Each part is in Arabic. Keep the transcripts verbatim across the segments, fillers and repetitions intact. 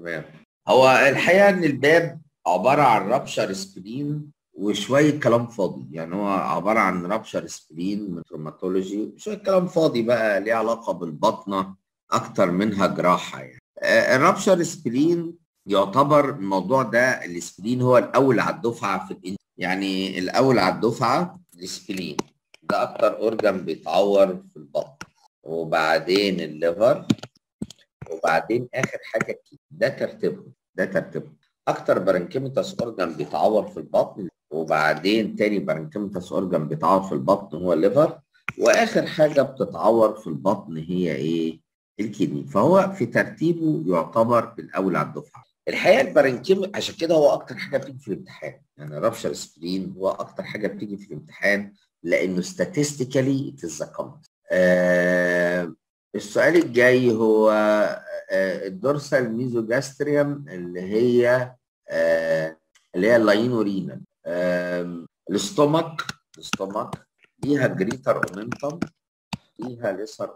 تمام. هو الحقيقه ان الباب عباره عن رابشر سبلين وشويه كلام فاضي، يعني هو عباره عن رابشر سبلين من روماتولوجي، شويه كلام فاضي بقى ليه علاقه بالبطنه اكتر منها جراحه. يعني آه، الرابشر سبلين يعتبر الموضوع ده، السبلين هو الاول على الدفعه في الإن... يعني الاول على الدفعه السبلين ده اكتر اورجان بيتعور في البطن، وبعدين الليفر، وبعدين اخر حاجه الكلى. ده ترتيبهم ده ترتيبهم اكتر برانكيميتاس اورجان بيتعور في البطن، وبعدين تاني برانكيميتاس اورجان بيتعور في البطن هو الليفر، واخر حاجه بتتعور في البطن هي ايه؟ الكدني. فهو في ترتيبه يعتبر الاول على الدفعه. الحقيقه البرانكيم عشان كده هو اكتر حاجه بتيجي في الامتحان، يعني رابشر سبرين هو اكتر حاجه بتيجي في الامتحان لانه statistically it is the common. آه السؤال الجاي هو آه الدورسال ميزوجاستريوم اللي هي آه اللي هي اللاينورينال. آه الاستومك الاستومك ليها جريتر اومنتم، فيها ليسر.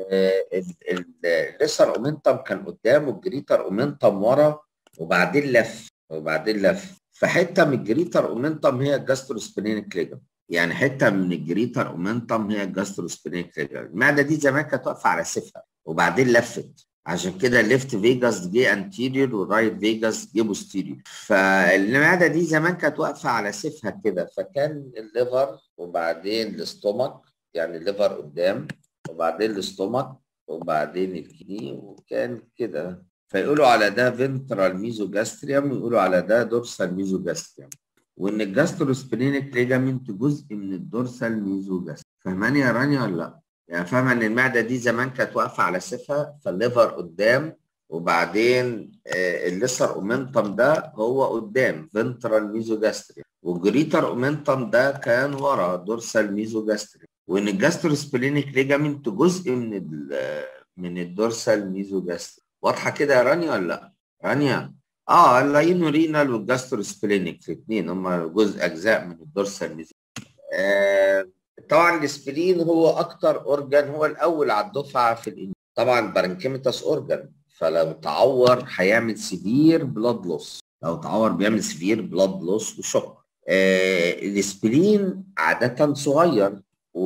الليسر اومنتم كان قدامه، الجريتر اومنتم ورا، وبعدين لف وبعدين لف فحته من الجريتر اومنتم هي الجاستروسبلينيك ليجم، يعني حته من الجريتر اومنتم هي الجاستروسبلينيك ليجم. المعده دي زمان كانت واقفه على سيفها وبعدين لفت، عشان كده الليفت فيجاس جه انتيريور والرايت فيجاس جه بوستيريور. فالمعده دي زمان كانت واقفه على سيفها كده، فكان الليفر وبعدين الاستومك، يعني الليفر قدام وبعدين الاستومك وبعدين الكدني، وكان كده. فيقولوا على ده فينترال ميزوجاستريوم ويقولوا على ده دورسال ميزوجاستريوم، وان الجاستروسبلينيك ليجامنت جزء من الدورسال ميزوجاستريوم. فاهماني يا رانيا ولا لا؟ يعني فاهمه ان المعده دي زمان كانت واقفه على سيفها، فالليفر قدام وبعدين آه الليسر اومنتم ده هو قدام فينترال ميزوجاستريوم، والجريتر اومنتم ده كان ورا دورسال ميزوجاستريوم، وان الجاستروسبلينيك ليجامنت جزء من ال من الدورسال ميزوجاستريك. واضحه كده يا رانيا ولا لا؟ رانيا اه اللاينورينال والجاستروسبلينيك الاثنين هم جزء اجزاء من الدورسال ميزوجاستريك. آه طبعا السبلين هو اكتر اورجان، هو الاول على الدفعه في الإن... طبعا بارنكيميتاس اورجان، فلو تعور هيعمل سيفير بلاد لوس، لو تعور بيعمل سيفير بلاد لوس وشوك. آه السبلين عاده صغير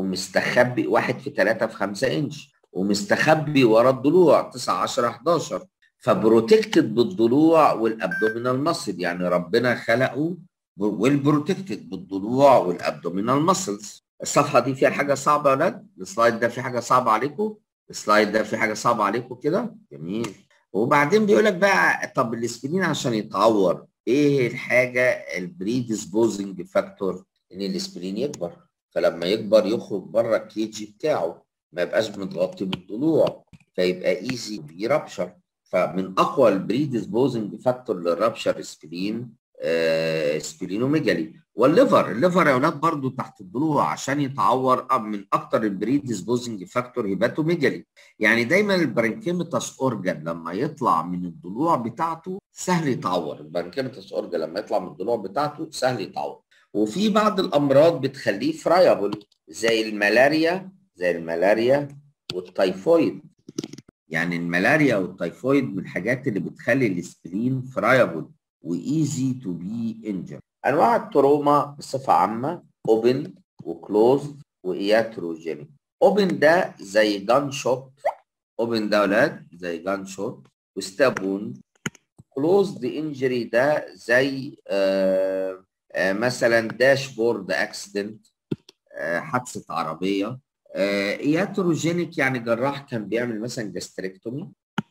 ومستخبي واحد في ثلاثة في خمسة انش، ومستخبي ورا الضلوع تسعة عشرة حداشر، فبروتكتد بالضلوع والابدومينال ماسل، يعني ربنا خلقه والبروتكتد بالضلوع والابدومينال ماسلز. الصفحه دي فيها حاجه صعبه يا ولاد؟ السلايد ده فيه حاجه صعبه عليكم؟ السلايد ده فيه حاجه صعبه عليكم كده؟ جميل. وبعدين بيقول لك بقى طب الاسبرين عشان يتعور ايه الحاجه البريديسبوزنج فاكتور؟ ان الاسبرين يكبر، فلما يكبر يخرج بره الكيجي بتاعه، ما يبقاش متغطي بالضلوع، فيبقى ايزي بيرابشر. فمن اقوى البريديسبوزنج فاكتور للرابشر سبلين آه سبلينوميجالي. والليفر، الليفر يا اولاد برضه تحت الضلوع عشان يتعور من اكتر البريديسبوزنج فاكتور هيباتوميجالي. يعني دايما البرانكيميتاس اورجان لما يطلع من الضلوع بتاعته سهل يتعور، البرانكيميتاس اورجان لما يطلع من الضلوع بتاعته سهل يتعور. وفي بعض الامراض بتخليه فرايبل زي الملاريا زي الملاريا والتيفويد. يعني الملاريا والتيفويد من الحاجات اللي بتخلي السبلين فرايبل وايزي تو بي انجر. انواع التروما بصفه عامه اوبن وكلوزد واياتروجينيك. اوبن ده زي جان شوت، اوبن ده ولاد زي جان شوت وستابون. كلوزد انجري ده زي آه آه مثلا داشبورد اكسيدنت، آه حادثه عربيه. اياتروجينيك يعني جراح كان بيعمل مثلا جاستريكتومي،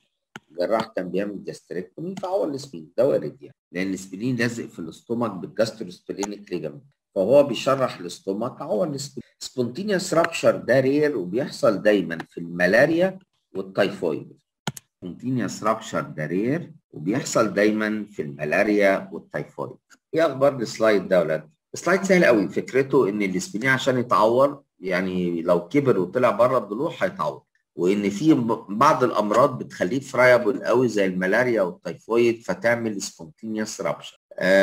جراح كان بيعمل جاستريكتومي فعور السبلين، ده وارد يعني، لان السبلين لازق في الاستومك بالجاستروسبلينيك ليجامنت، فهو بيشرح الاستومك عور السبلين. سبونتينيوس رابشر ده رير وبيحصل دايما في الملاريا والتيفويد. سبونتينيوس رابشر ده رير وبيحصل دايما في الملاريا والتيفويد. ايه اخبار السلايد ده يا ولاد؟ السلايد سهل قوي، فكرته ان السبلين عشان يتعور يعني لو كبر وطلع بره الضلوع هيتعور، وان في بعض الامراض بتخليه فرايبل قوي زي الملاريا والتيفويد فتعمل سبونتينيوس رابشر.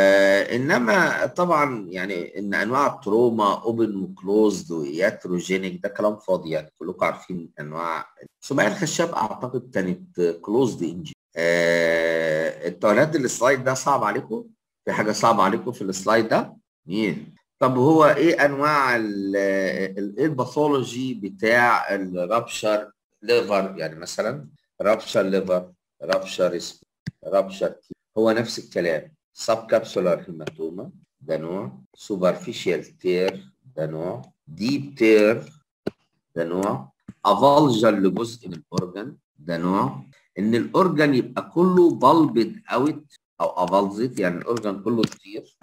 آه انما طبعا يعني ان انواع التروما اوبن وكلوزد وياتروجينيك ده كلام فاضي، يعني كلكم عارفين انواع. سمية الخشاب اعتقد كانت كلوزد انجري. آه انتوا اولاد السلايد ده صعب عليكم؟ في حاجه صعبه عليكم في السلايد ده؟ مين؟ طب هو ايه انواع ال ايه الباثولوجي بتاع الرابشر ليفر؟ يعني مثلا رابشر ليفر، رابشر رابشر هو نفس الكلام. سب كابسولار هيماتوما ده نوع، سوبرفيشال تير ده نوع، ديب تير ده نوع، افالجر لجزء من الاورجن ده نوع، ان الاورجن يبقى كله بالبد اوت او افالزت يعني الاورجن كله كتير،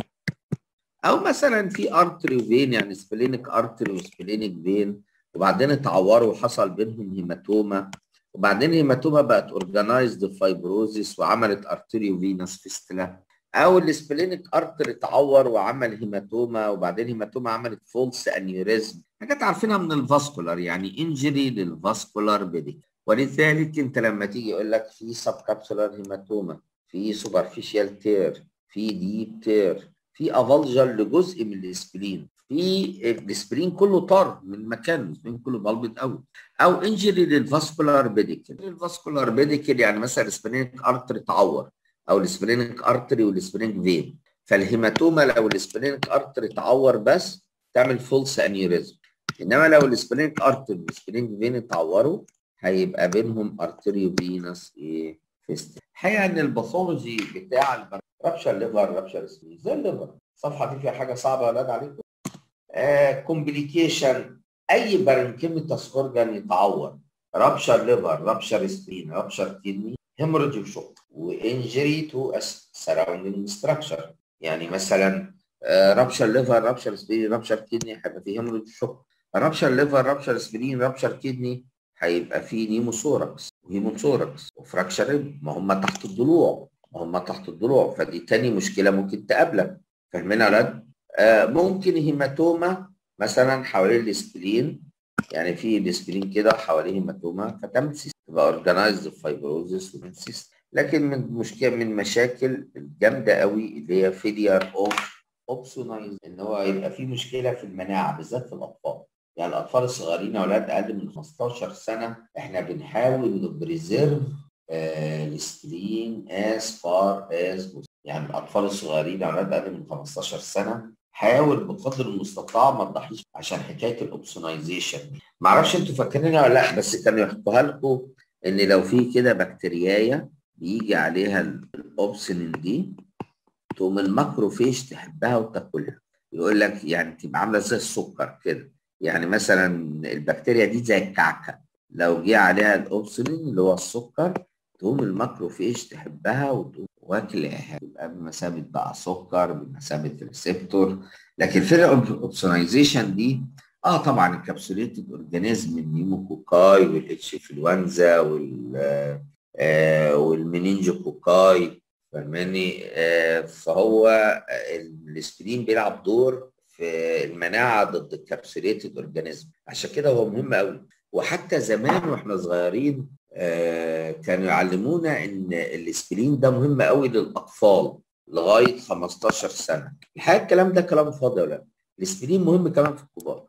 او مثلا في ارتري وفين يعني سبلينيك ارتري وسبلينيك فين وبعدين اتعوروا وحصل بينهم هيماتوما وبعدين هيماتوما بقت اورجانيزد فايبروزيس وعملت ارتري وفينس فيستلا، او السبلينيك ارتري اتعور وعمل هيماتوما وبعدين هيماتوما عملت فولس انيوريزم، حاجات عارفينها من الفاسكولار يعني انجري للفاسكولار بيدي. ولذلك انت لما تيجي يقول لك في سب كابسولار هيماتوما، في سوبرفيشال تير، في ديب تير، في افالجر لجزء من الاسبرين، في الاسبرين كله طار من مكانه، الاسبرين كله بلبط قوي، او انجري للفاسكولار بيديكل. الفاسكولار بيديكل يعني مثلا السبرينيك ارتري اتعور او السبرينيك ارتري والسبرينيك فين، فالهيماتوما لو السبرينيك ارتري اتعور بس تعمل فولس انيوريزم، انما لو السبرينيك ارتري والسبرينيك فين اتعوروا هيبقى بينهم ارتريو فينس ايه فيست. الحقيقه ان الباثولوجي بتاع رابشر ليفر رابشر سبلين زي الليفر. الصفحه دي فيها حاجه صعبه يا اولاد عليكم؟ آه كومبليكيشن اي بارنكيميتاس اورجان يتعور، رابشر ليفر رابشر سبلين رابشر كيدني هيموريدج وشوك وانجري تو سراوندينج ستراكشر. يعني مثلا آه رابشر ليفر رابشر سبلين رابشر كيدني هيبقى فيه هيموريدج وشوك، رابشر ليفر رابشر سبلين رابشر كيدني هيبقى فيه نيموثوركس وهيموثوركس وفراكشر، ما هم تحت الضلوع ما هم تحت الضلوع، فدي تاني مشكله ممكن تقابلك. فاهمين يا ولاد؟ آه ممكن هيماتوما مثلا حوالين الاسبلين، يعني في الاسبلين كده حواليه هيماتوما فتعمل سيست تبقى اورجانيزد فايبروزس وسيست. لكن من مشكله من المشاكل الجامده قوي اللي هي فيلير اوف اوبسونايز، ان هو يبقى في مشكله في المناعه بالذات في الاطفال. يعني الاطفال الصغيرين اولاد اقل من خمستاشر سنه احنا بنحاول نبريزيرف السكرين از فار از، يعني الاطفال الصغيرين اولاد اقل من خمستاشر سنه حاول بقدر المستطاع ما تضحيش عشان حكايه الاوبسونايزيشن. ما اعرفش انتوا فاكرينها ولا لا، بس كانوا يحطوها لكم ان لو في كده بكتيريايه بيجي عليها الاوبسونين دي تقوم الماكروفيج تحبها وتاكلها، يقول لك يعني تبقى عامله زي السكر كده. يعني مثلا البكتيريا دي زي الكعكه، لو جه عليها الاوبسولين اللي هو السكر تقوم الماكروفيج تحبها وتقوم واكلها، يبقى بمثابه بقى سكر بمثابه ريسبتور. لكن في الاوبسونايزيشن دي اه طبعا الكابسوليتد اورجانيزم النيموكوكاي والاتش انفلونزا وال آه والمنينجوكوكاي، فاهماني؟ آه فهو الاسبرين بيلعب دور في المناعه ضد الكابسوليتد اورجانيزم، عشان كده هو مهم قوي. وحتى زمان واحنا صغيرين آه كانوا يعلمونا ان الاسبرين ده مهم قوي للاطفال لغايه خمستاشر سنه. الحقيقه الكلام ده كلام فاضي ولا لا؟ الاسبرين مهم كمان في الكبار.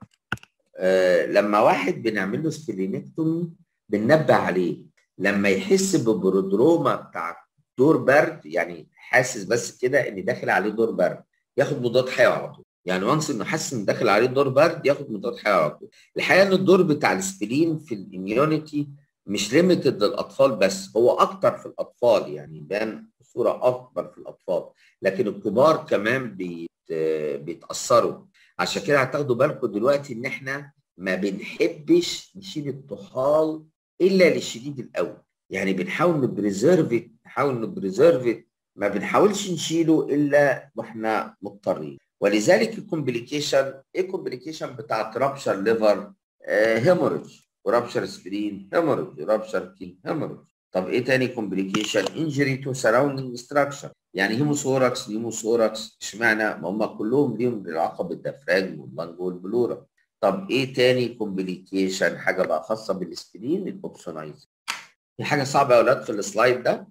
آه لما واحد بنعمل له سبلينكتومي بننبه عليه لما يحس ببرودروما بتاع دور برد، يعني حاسس بس كده ان داخل عليه دور برد ياخد مضاد حيوي على طول. يعني وانس انه حاسس ان داخل عليه دور برد ياخد مضاد حيوي على طول. الحقيقه ان الدور بتاع الاسبرين في الاميونيتي مش ليميتد للاطفال بس، هو اكتر في الاطفال، يعني يبان بصوره اكبر في الاطفال، لكن الكبار كمان بيت بيتاثروا. عشان كده هتاخدوا بالكم دلوقتي ان احنا ما بنحبش نشيل الطحال الا للشديد الاول، يعني بنحاول نبريزيرف نحاول نبريزيرف ما بنحاولش نشيله الا واحنا مضطرين. ولذلك الكومبليكيشن ايه الكومبليكيشن بتاعت رابشر ليفر؟ آه هيموريدج ورابشر سبرين هيموريدج ورابشر كين هيموريدج. طب ايه تاني كومبليكيشن؟ انجري تو سراوندينج ستراكشر، يعني هيموثوركس نيموثوركس. اشمعنى؟ ما هم كلهم ليهم علاقه بالدفراج واللنج والبلورا. طب ايه تاني كومبليكيشن؟ حاجه بقى خاصه بالسبرين الاوبسونايز. في حاجه صعبه يا اولاد في السلايد ده،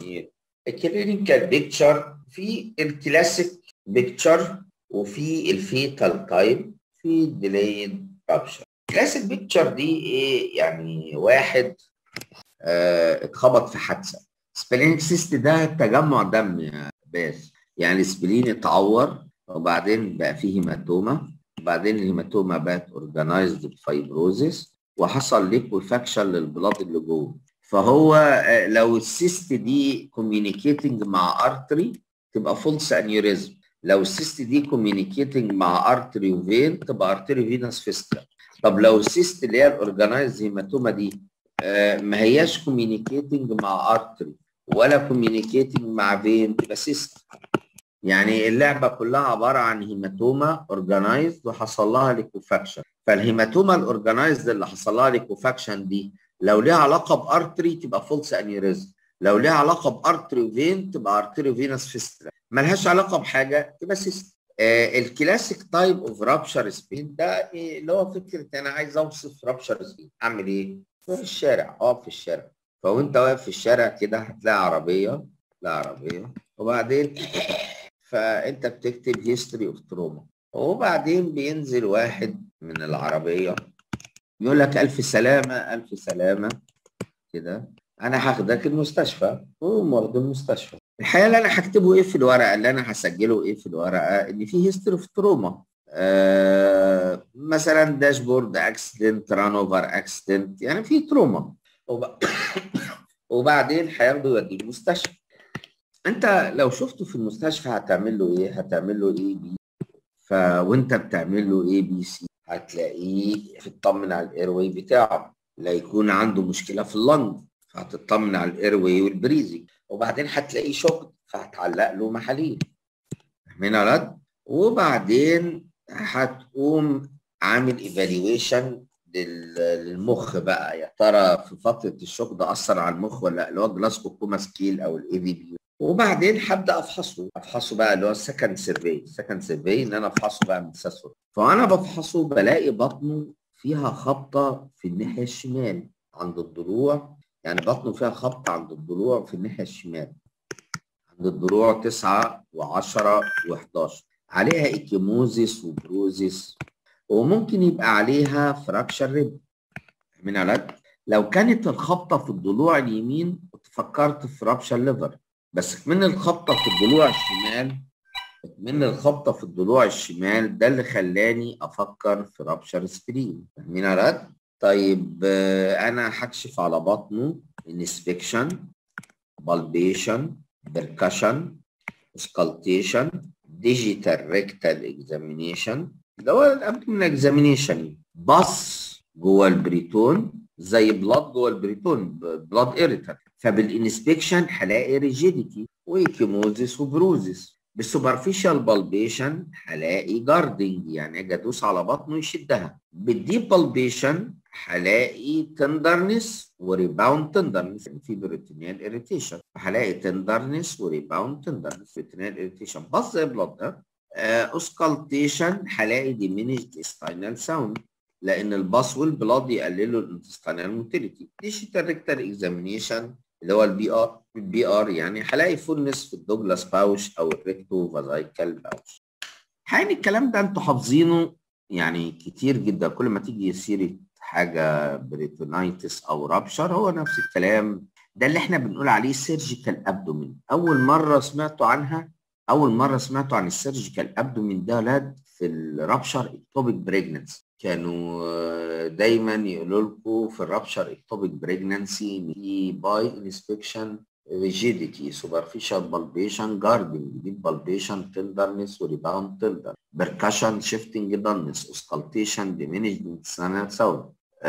الكلينيكال بيكتشر في الكلاسيك بيكتشر وفي الفيتال تايب في ديلايد رابشر. الكلاسيك بيكتشر دي ايه؟ يعني واحد اه اتخبط في حادثه سبلينيك سيست ده تجمع دم يا باس، يعني سبلين اتعور وبعدين بقى فيه هيماتوما، وبعدين الهيماتوما بقت اورجانيزد بفايبروزيس وحصل ليكويفاكشن للبلاد اللي جوه. فهو لو السيست دي كوميونيكيتنج مع ارتري تبقى فولس انيوريزم، لو السيست دي كوميونيكيتنج مع ارتري وفين تبقى ارتري فينس فيستلا. طب لو السيست اللي هي الاورجانيزد هيماتوما دي ما هياش كوميونيكيتنج مع ارتري ولا كوميونيكيتنج مع فين تبقى سيست. يعني اللعبه كلها عباره عن هيماتوما اورجانيزد وحصل لها ليكوفاكشن، فالهيماتوما الاورجانيزد اللي حصل لها ليكوفاكشن دي لو ليها علاقه بارتري تبقى فولس انيوريزم، لو ليها علاقه بارتري وفين تبقى ارتري فينس فيستلا، ملهاش علاقه بحاجه تبقى سيست. آه الكلاسيك تايب اوف رابشر سبين ده إيه اللي هو فكره انا عايز اوصف رابشر سبين اعمل ايه؟ في الشارع اقف في الشارع، فوانت واقف في الشارع كده هتلاقي عربيه، لا عربيه وبعدين فانت بتكتب هيستوري اوف تروما، وبعدين بينزل واحد من العربيه يقول لك الف سلامه الف سلامه كده، انا هاخدك المستشفى، وهم واخدين المستشفى. الحقيقه اللي انا هكتبه ايه في الورقه، اللي انا هسجله ايه في الورقه، ان في هيستوري اوف تروما، آه مثلا داشبورد اكسيدنت ران اوفر اكسيدنت، يعني في تروما، وب... وبعدين هياخده يوديه المستشفى. انت لو شفته في المستشفى هتعمل له ايه؟ هتعمل له ايه بي، ف وانت بتعمل له ايه بي سي هتلاقيه تطمن على الايرواي بتاعه، لا يكون عنده مشكله في اللنج فهتطمن على الايرواي والبريزنج، وبعدين هتلاقيه شوك فهتعلق له محاليل، فاهمين يا ولاد؟ وبعدين هتقوم عامل ايفالويشن للمخ بقى، يا ترى في فتره الشوك ده اثر على المخ ولا لا، اللي هو جلاسكو كوما سكيل او الاي في بي. وبعدين هبدا افحصه افحصه بقى اللي هو السكند سيرفي، السكند سيرفي ان انا افحصه بقى من ساسور، فانا بفحصه بلاقي بطنه فيها خبطه في الناحيه الشمال عند الضلوع، يعني بطنه فيها خبطه عند الضلوع في الناحيه الشمال، عند الضلوع تسعة وعشرة وحداشر، عليها ايكيموزيس وبروزيس، وممكن يبقى عليها فراكشر ريب. من علاج لو كانت الخبطه في الضلوع اليمين كنت فكرت في فراكشر ليفر، بس من الخبطه في الضلوع الشمال من الخبطه في الضلوع الشمال ده اللي خلاني افكر في رابشر سبرين، فاهمين يا ولاد؟ طيب انا هكشف على بطنه انسبكشن بالبيشن بركشن سكالتيشن ديجيتال ريكتال اكزامينيشن اللي هو الابدومين اكزامينيشن، بص جوه البريتون زي بلاد جوه البريتون بلاد ايريتر، فبالانسبكشن هلاقي ريجيديتي وايكيموزيس وبروزيس، بالسوبرفيشال بالبيشن هلاقي جاردنج يعني اجي ادوس على بطنه يشدها، بالديب بالبيشن هلاقي تندرنس وريباوند تندرنس في بريتونيال اريتيشن، هلاقي تندرنس وريباوند تندرنس بريتونيال اريتيشن، بص زي بلاد ده. اوسكالتيشن هلاقي ديمينيشد ستاينال ساوند لان الباص والبلاد يقللوا الانتستينال موتيليتي. ديجيتال ريكتال اكزامينيشن اللي هو البي ار البي ار يعني هلاقي فولنس في الدوجلاس باوش او الريكتو فازايكال باوش. يعني الكلام ده انتوا حافظينه يعني كتير جدا، كل ما تيجي سيره حاجه بريتونايتس او رابشر هو نفس الكلام ده اللي احنا بنقول عليه سيرجيكال ابدومين. اول مره سمعتوا عنها اول مره سمعتوا عن السيرجيكال ابدومين ده ولاد في الرابشر اكتوبيك بريجننسي، كانوا دايما يقولوا لكم في الرابشر اكتوبيك بريجننسي في باي انسبكشن rigidity superficial palpation guarding deep palpation tenderness وريباوند tender percussion shifting dullness auscultation diminished intestinal sound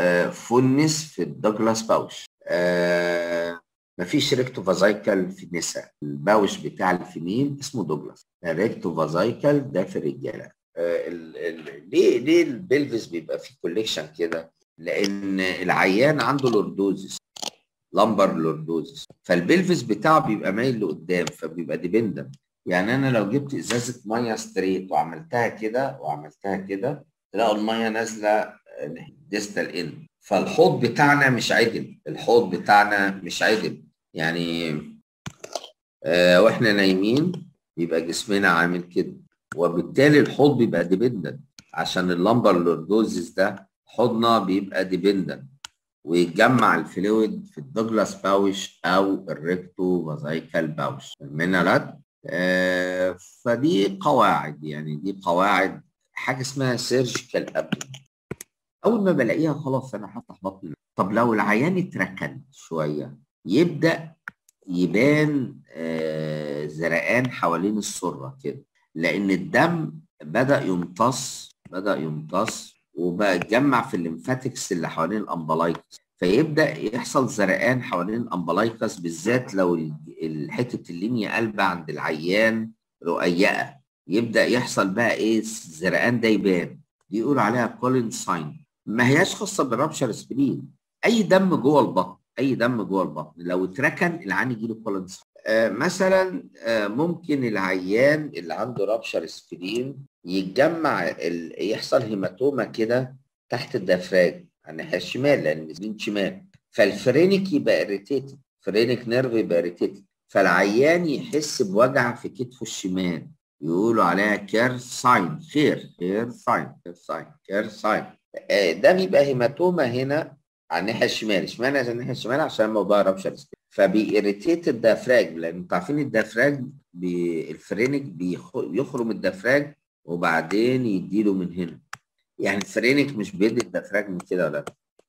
فولنس في الدوجلاس باوش. آه مفيش ريكتو فازايكال في النساء، الباوش بتاع الفيميل اسمه دوجلاس، الريكتو فازايكال ده في الرجاله. آه ال ال ليه ليه البلفس بيبقى فيه كوليكشن كده؟ لان العيان عنده لوردوزيس لامبر لوردوزيس، فالبلفس بتاعه بيبقى مايل لقدام فبيبقى ديبندنت. يعني انا لو جبت ازازه ميه ستريت وعملتها كده وعملتها كده تلاقوا الميه نازله ديستال ان، فالحوض بتاعنا مش عدل، الحوض بتاعنا مش عدل يعني آه واحنا نايمين بيبقى جسمنا عامل كده، وبالتالي الحوض بيبقى ديبندنت عشان اللامبر لوردوزيس ده حوضنا بيبقى ديبندنت. ويتجمع الفلويد في الدوجلاس باوش او الريكتو فازايكال باوش من لا. آه فدي قواعد، يعني دي قواعد حاجه اسمها سيرجيكال ابدومين. اول ما بلاقيها خلاص انا هفتح بطني. طب لو العيان اتركن شويه يبدا يبان آه زرقان حوالين السره كده، لان الدم بدا يمتص بدا يمتص وبقى يتجمع في الليمفاتكس اللي حوالين الامبلايكس، فيبدا يحصل زرقان حوالين الامبلايكس، بالذات لو حته اللينيا قلبه عند العيان رقيقه يبدا يحصل بقى ايه الزرقان ده يبان. دي يقولوا عليها كولين ساين. ما هياش خاصه بالرابشر سبرين، اي دم جوه البطن اي دم جوه البطن لو اتركن العيان يجي له كولين ساين. آه مثلا آه ممكن العيان اللي عنده رابشر سبرين يتجمع ال... يحصل هيماتوما كده تحت الدفراج على الناحيه الشمال، لان السبرين شمال، فالفرينك يبقى اريتيتد، فرينك نيرف يبقى اريتيتد، فالعيان يحس بوجع في كتفه الشمال، يقولوا عليها كير ساين، خير خير ساين كير ساين كير ساين. ده بيبقى هيماتوما هنا على الناحيه الشمال. اشمعنى على الناحيه الشمال؟ عشان موضوع رابشر سبرين، فبيريتيت الدفراج، لان انتوا عارفين الدفراج الفرينك بيخرم الدفراج وبعدين يديله من هنا. يعني الفرينك مش بيدي الدفراج من كده ولا لا،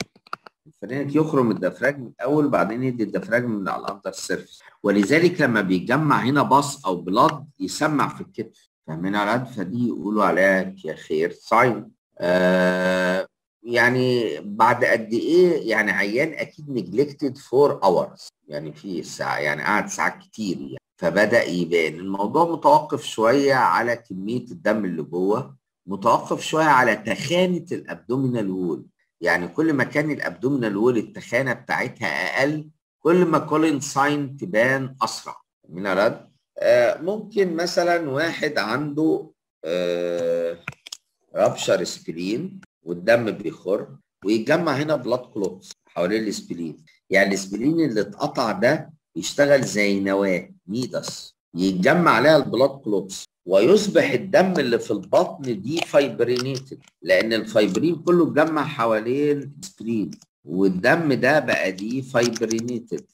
الفرينك يخرم الدفراج من الاول وبعدين يدي الدفراج من على الاندر سيرفيس، ولذلك لما بيجمع هنا باص او بلاد يسمع في الكتف، فاهمين على قد؟ فدي يقولوا عليها يا خير ساين. آه يعني بعد قد ايه يعني عيان اكيد نجلكتد فور اورز، يعني في ساعه يعني قعد ساعات كتير يعني، فبدا يبان الموضوع. متوقف شويه على كميه الدم اللي جوه، متوقف شويه على تخانه الابدومينال وول، يعني كل ما كان الابدومينال وول التخانه بتاعتها اقل كل ما كولين ساين تبان اسرع. من رد آه ممكن مثلا واحد عنده آه رابشر سبلين والدم بيخر ويتجمع هنا بلاد كلوتس حوالين السبلين، يعني السبلين اللي اتقطع ده يشتغل زي نواه نيدس يتجمع عليها البلاد كلوتس ويصبح الدم اللي في البطن دي فايبرينيتد، لان الفايبرين كله اتجمع حوالين السبلين والدم ده بقى دي فايبرينيتد.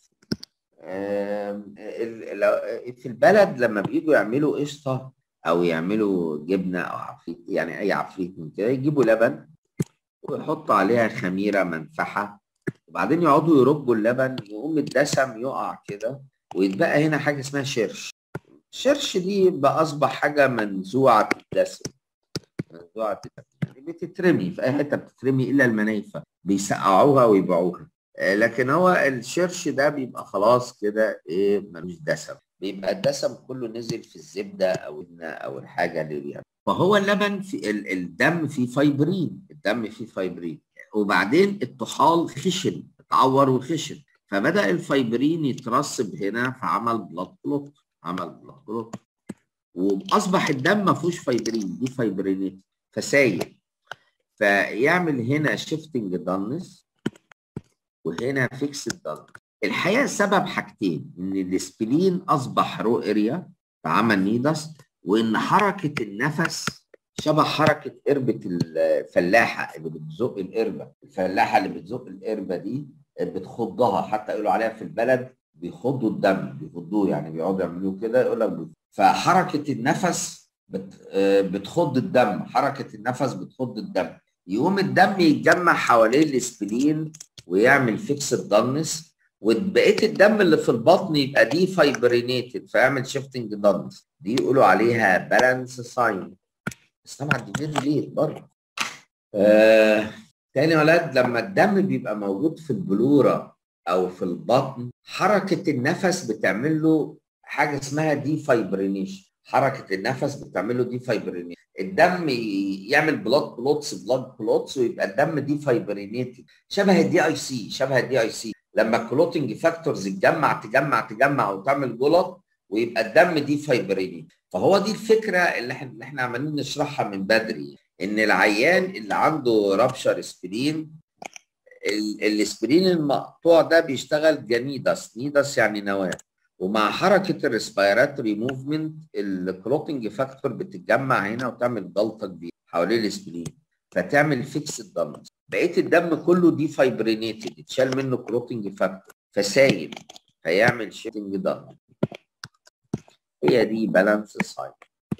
في البلد لما بييجوا يعملوا قشطه او يعملوا جبنه او عفريت، يعني اي عفريت من كده، يجيبوا لبن ويحطوا عليها خميره منفحه وبعدين يقعدوا يربوا اللبن يقوم الدسم يقع كده ويتبقى هنا حاجه اسمها شرش. الشرش دي بقى اصبح حاجه منزوعه الدسم، منزوعه الدسم يعني بتترمي في اي حته، بتترمي الا المنايفه بيسقعوها ويبيعوها. لكن هو الشرش ده بيبقى خلاص كده ايه ملوش دسم، بيبقى الدسم كله نزل في الزبده او او الحاجه اللي بيها. فهو اللبن في الدم فيه فايبرين، الدم فيه فايبرين وبعدين الطحال خشن اتعور وخشن، فبدا الفايبرين يترسب هنا فعمل بلاد كلوت، عمل بلاد كلوت واصبح الدم ما فيهوش فايبرين، دي فايبرينات فسايل، فيعمل هنا شيفتنج دانس وهنا فيكس دانس. الحقيقه سبب حاجتين، ان الاسبلين اصبح رو اريا فعمل نيدس، وان حركه النفس شبه حركه قربه الفلاحه اللي بتزق القربه، الفلاحه اللي بتزق القربه دي بتخضها، حتى يقولوا عليها في البلد بيخضوا الدم، بيخضوه يعني بيقعدوا يعملوه كده يقول لك. فحركه النفس بت بتخض الدم، حركه النفس بتخض الدم، يقوم الدم يتجمع حوالين الاسبلين ويعمل فيكس دانس، وبقيه الدم اللي في البطن يبقى دي فايبرينيتد فيعمل شيفتنج دانس، دي يقولوا عليها بالانس ساين. بس طبعا دي فيري ليت برضه. آه تاني يا ولاد، لما الدم بيبقى موجود في البلوره او في البطن حركه النفس بتعمل له حاجه اسمها دي فايبرينيشن، حركه النفس بتعمل له دي فايبرينيشن، الدم يعمل بلاد كلوتس بلاد كلوتس ويبقى الدم دي فايبرينيتد، شبه الدي اي سي، شبه الدي اي سي لما الكلوتنج فاكتورز تجمع تجمع تجمع وتعمل جلط ويبقى الدم دي فايبرينيتد. فهو دي الفكره اللي احنا اللي احنا عمالين نشرحها من بدري، ان العيان اللي عنده رابشر سبرين الاسبرين المقطوع ده بيشتغل جنيدس، نيدس يعني نواه، ومع حركه الريسبيراتوري موفمنت الكلوتنج فاكتور بتتجمع هنا وتعمل جلطه كبيره حوالين الاسبرين، فتعمل فيكس الدم. بقيه الدم كله دي فايبرينيتد، اتشال منه كلوتنج فاكتور فسايب، فيعمل شيفتنج دم. هي دي بالانس سايد.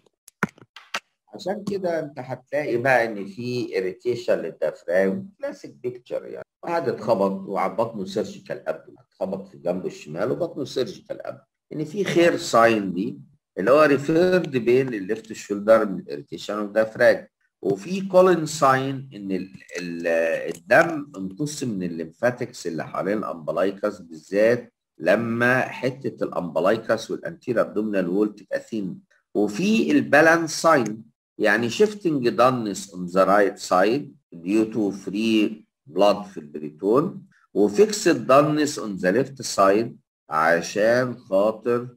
عشان كده انت هتلاقي بقى ان في اريتيشن للديافراجم، كلاسيك بيكتشر يعني. واحد اتخبط وعلى بطنه سيرجيكال ابدو، اتخبط في جنبه الشمال وبطنه سيرجيكال ابدو، ان في خير ساين دي اللي هو ريفيرد بين الليفت شولدر من الاريتيشن والديافراجم، وفي كولين ساين ان ال ال الدم امتص من الليمفاتكس اللي حوالين الامبلايكس، بالذات لما حته الامبلايكس والانتير ابدومينال وول تبقى ثين. وفي البالانس ساين يعني shifting dullness on the right side due to free blood في البريتون، وفيكسد dullness on the left side عشان خاطر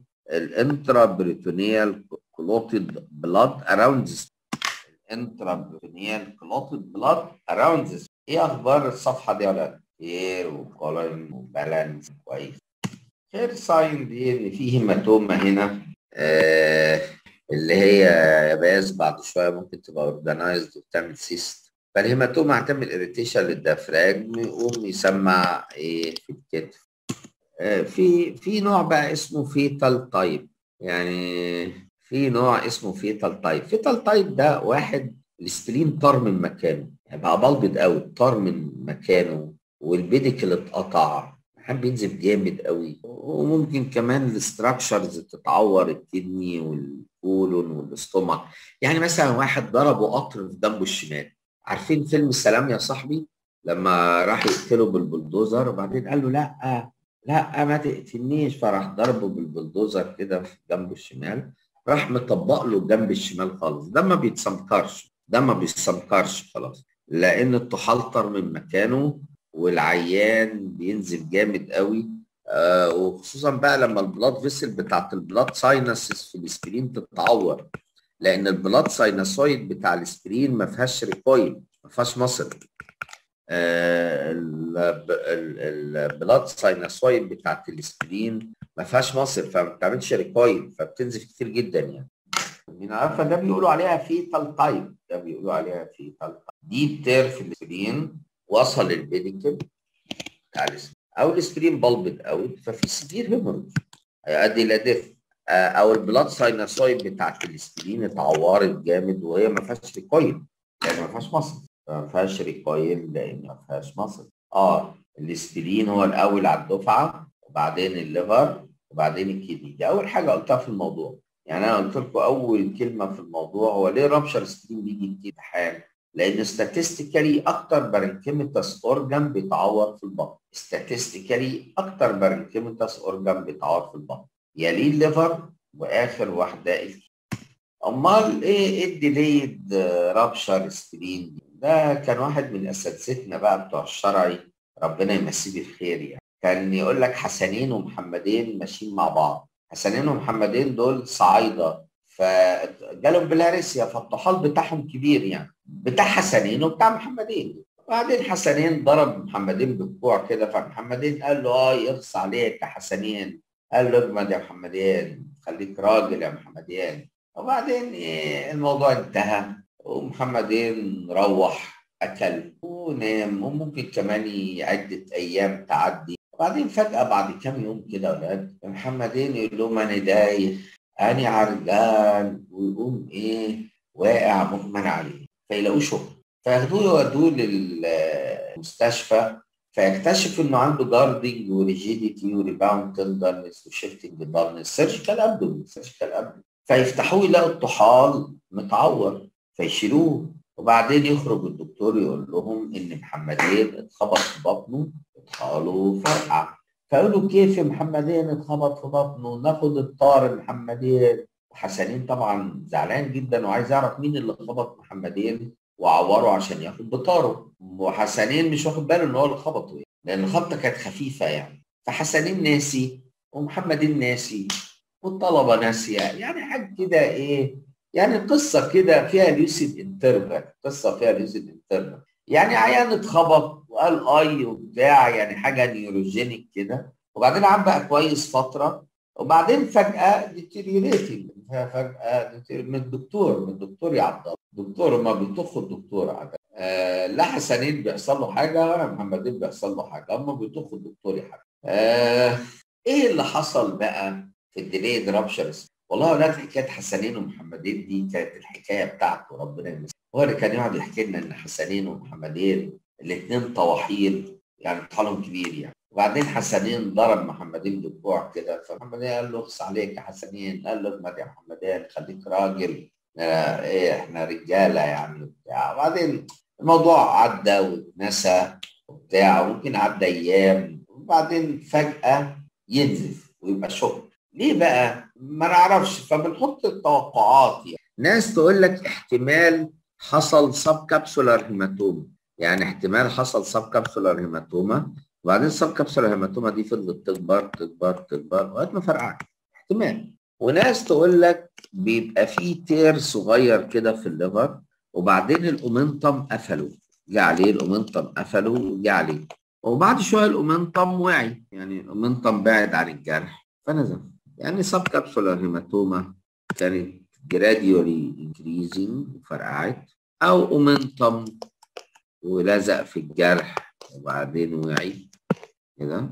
الانترابريتونيال clotted blood around this. الانترابريتونيال clotted blood around this. ايه اخبار الصفحه دي يا ولاد؟ خير وكولن وبالانس كويس. خير ساين دي ان في هيماتوما هنا، آه اللي هي ياباز بعد شويه ممكن تبقى اورجنايزد وتعمل سيست. فالهيماتوما هتعمل اريتيشن للديافراجم، يقوم يسمع ايه في الكتف. آه في في نوع بقى اسمه فيتال تايب، يعني في نوع اسمه فيتال تايب. فيتال تايب ده واحد السبلين طار من مكانه، يعني بقى بلبض قوي، طار من مكانه والبيديكل اتقطع، حب ينزف جامد قوي، وممكن كمان الاستراكشرز تتعور، الكدني والكولون والاستومك. يعني مثلا واحد ضربه قطر في جنبه الشمال، عارفين فيلم السلام يا صاحبي لما راح يقتله بالبلدوزر وبعدين قال له لا لا ما تقتلنيش، فراح ضربه بالبلدوزر كده في جنبه الشمال، راح مطبق له الجنب الشمال خالص. ده ما بيتسمكرش، ده ما بيتسمكرش خلاص، لان الطحال طار من مكانه والعيان بينزف جامد قوي. آه وخصوصا بقى لما البلاد فيسل بتاعت البلاد ساينسز في الاسبرين تتعور، لان البلاد ساينسويد بتاع الاسبرين ما فيهاش ريكويل، ما فيهاش مصل. آه البلاد ساينسويد بتاعت الاسبرين ما فيهاش مصل، فما بتعملش ريكويل، فبتنزف كتير جدا يعني. مين عارفه ده بيقولوا عليها فيتال تايب، ده بيقولوا عليها فيتال تايب. دي بتير في الاسبرين وصل البيديكل بتاع الاسبرين، او الاسبرين بلبت اوت، ففي سيفير هيموريج هيؤدي الى ديث، او البلاد ساينسويد بتاعت الاسبرين اتعورت جامد وهي ما فيهاش ريكويل لان ما فيهاش مصل، ما فيهاش ريكويل لان ما فيهاش مصل. اه الاسبرين هو الاول على الدفعه، وبعدين الليفر، وبعدين الكدني. دي اول حاجه قلتها في الموضوع. يعني انا قلت لكم اول كلمه في الموضوع هو ليه رابشر سبرين بيجي كتير امتحان؟ لان ستاتستيكالي اكتر بارنكيميتاس اورجان بيتعور في البطن، ستاتستيكالي اكتر بارنكيميتاس اورجان بيتعور في البطن، يليه الليفر، واخر واحده الكدني. امال ايه ايه الديليد رابشر سبرين؟ ده كان واحد من اساتذتنا بقى بتوع الشرعي، ربنا يمسيه بالخير يعني، كان يقول لك حسنين ومحمدين ماشيين مع بعض. حسنين ومحمدين دول صعايده، فجالهم بلاريسيا، فالطحال بتاعهم كبير يعني، بتاع حسنين وبتاع محمدين. وبعدين حسنين ضرب محمدين بالكوع كده، فمحمدين قال له اه يخص عليك يا حسنين، قال له اجمد يا محمدين، خليك راجل يا محمدين. وبعدين إيه الموضوع انتهى، ومحمدين روح اكل ونام، وممكن كمان عده ايام تعدي. وبعدين فجاه بعد كام يوم كده يا ولاد محمدين يقول لهم انا دايخ، أنا عرجان، ويقوم إيه واقع مغمى عليه، فيلاقوه شغل، فياخدوه يودوه للمستشفى، فيكتشف إنه عنده جاردنج وريجيديتي وريباوند تندرنس وشيفتنج دارنس، سيرجيكال أبدومين، سيرجيكال أبدومين. فيفتحوه يلاقوا الطحال متعور، فيشيلوه. وبعدين يخرج الدكتور يقول لهم إن محمدين اتخبط في بطنه، طحاله فرقع. فقالوا كيف محمدين اتخبط في بطنه، ناخد الطار محمدين. وحسنين طبعا زعلان جدا وعايز يعرف مين اللي خبط محمدين وعوره عشان ياخد بطاره، وحسنين مش واخد باله ان هو اللي خبطه يعني، لان الخبطه كانت خفيفه يعني. فحسنين ناسي ومحمدين ناسي والطلبه ناسيه، يعني حاجه كده ايه، يعني قصه كده فيها ليوسيد انترفال، قصه فيها ليوسيد انترفال، يعني عيان اتخبط وقال اي وبتاع، يعني حاجه نيوروجينيك كده، وبعدين قعد بقى كويس فتره، وبعدين فجاه ديتيريوريتنج، فجاه من الدكتور، من الدكتور يعضل الدكتور، ما بيطخ الدكتور عادة. آه لا حسنين بيحصل له حاجه ولا محمدين بيحصل له حاجه، هم بيطخوا الدكتور يا حاجه. آه ايه اللي حصل بقى في الديليد رابشرز؟ والله يا اولاد حكايه حسنين ومحمدين دي كانت الحكايه بتاعته، ربنا يمسيه. هو اللي كان يقعد يحكي لنا ان حسنين ومحمدين الاثنين طواحين، يعني طحالهم كبير يعني. وبعدين حسنين ضرب محمدين بالكوع كده، فمحمدين قال له اخص عليك يا حسنين، قال له اجمد يا محمدين خليك راجل، آه ايه احنا رجاله يعني وبتاع. وبعدين الموضوع عدى واتنسى وبتاع، وممكن عدى ايام وبعدين فجاه ينزف ويبقى شغل. ليه بقى؟ ما نعرفش، فبنحط التوقعات. يعني ناس تقول لك احتمال حصل سب كابسولار هيماتوما، يعني احتمال حصل سب كابسولار هيماتوما، وبعدين السب كابسولار هيماتوما دي فضلت تكبر تكبر تكبر لغايه ما فرقعت، احتمال. وناس تقول لك بيبقى فيه تير صغير كده في الليفر، وبعدين الاومنتم قفلوا، جه عليه الاومنتم قفلوا وجه عليه، وبعد شويه الاومنتم وعي، يعني الاومنتم بعد عن الجرح فنزل. يعني سب كابسولار هيماتوما كانت جراديولي انكريزنج وفرقعت، او اومنتم ولزق في الجرح وبعدين وعي كده.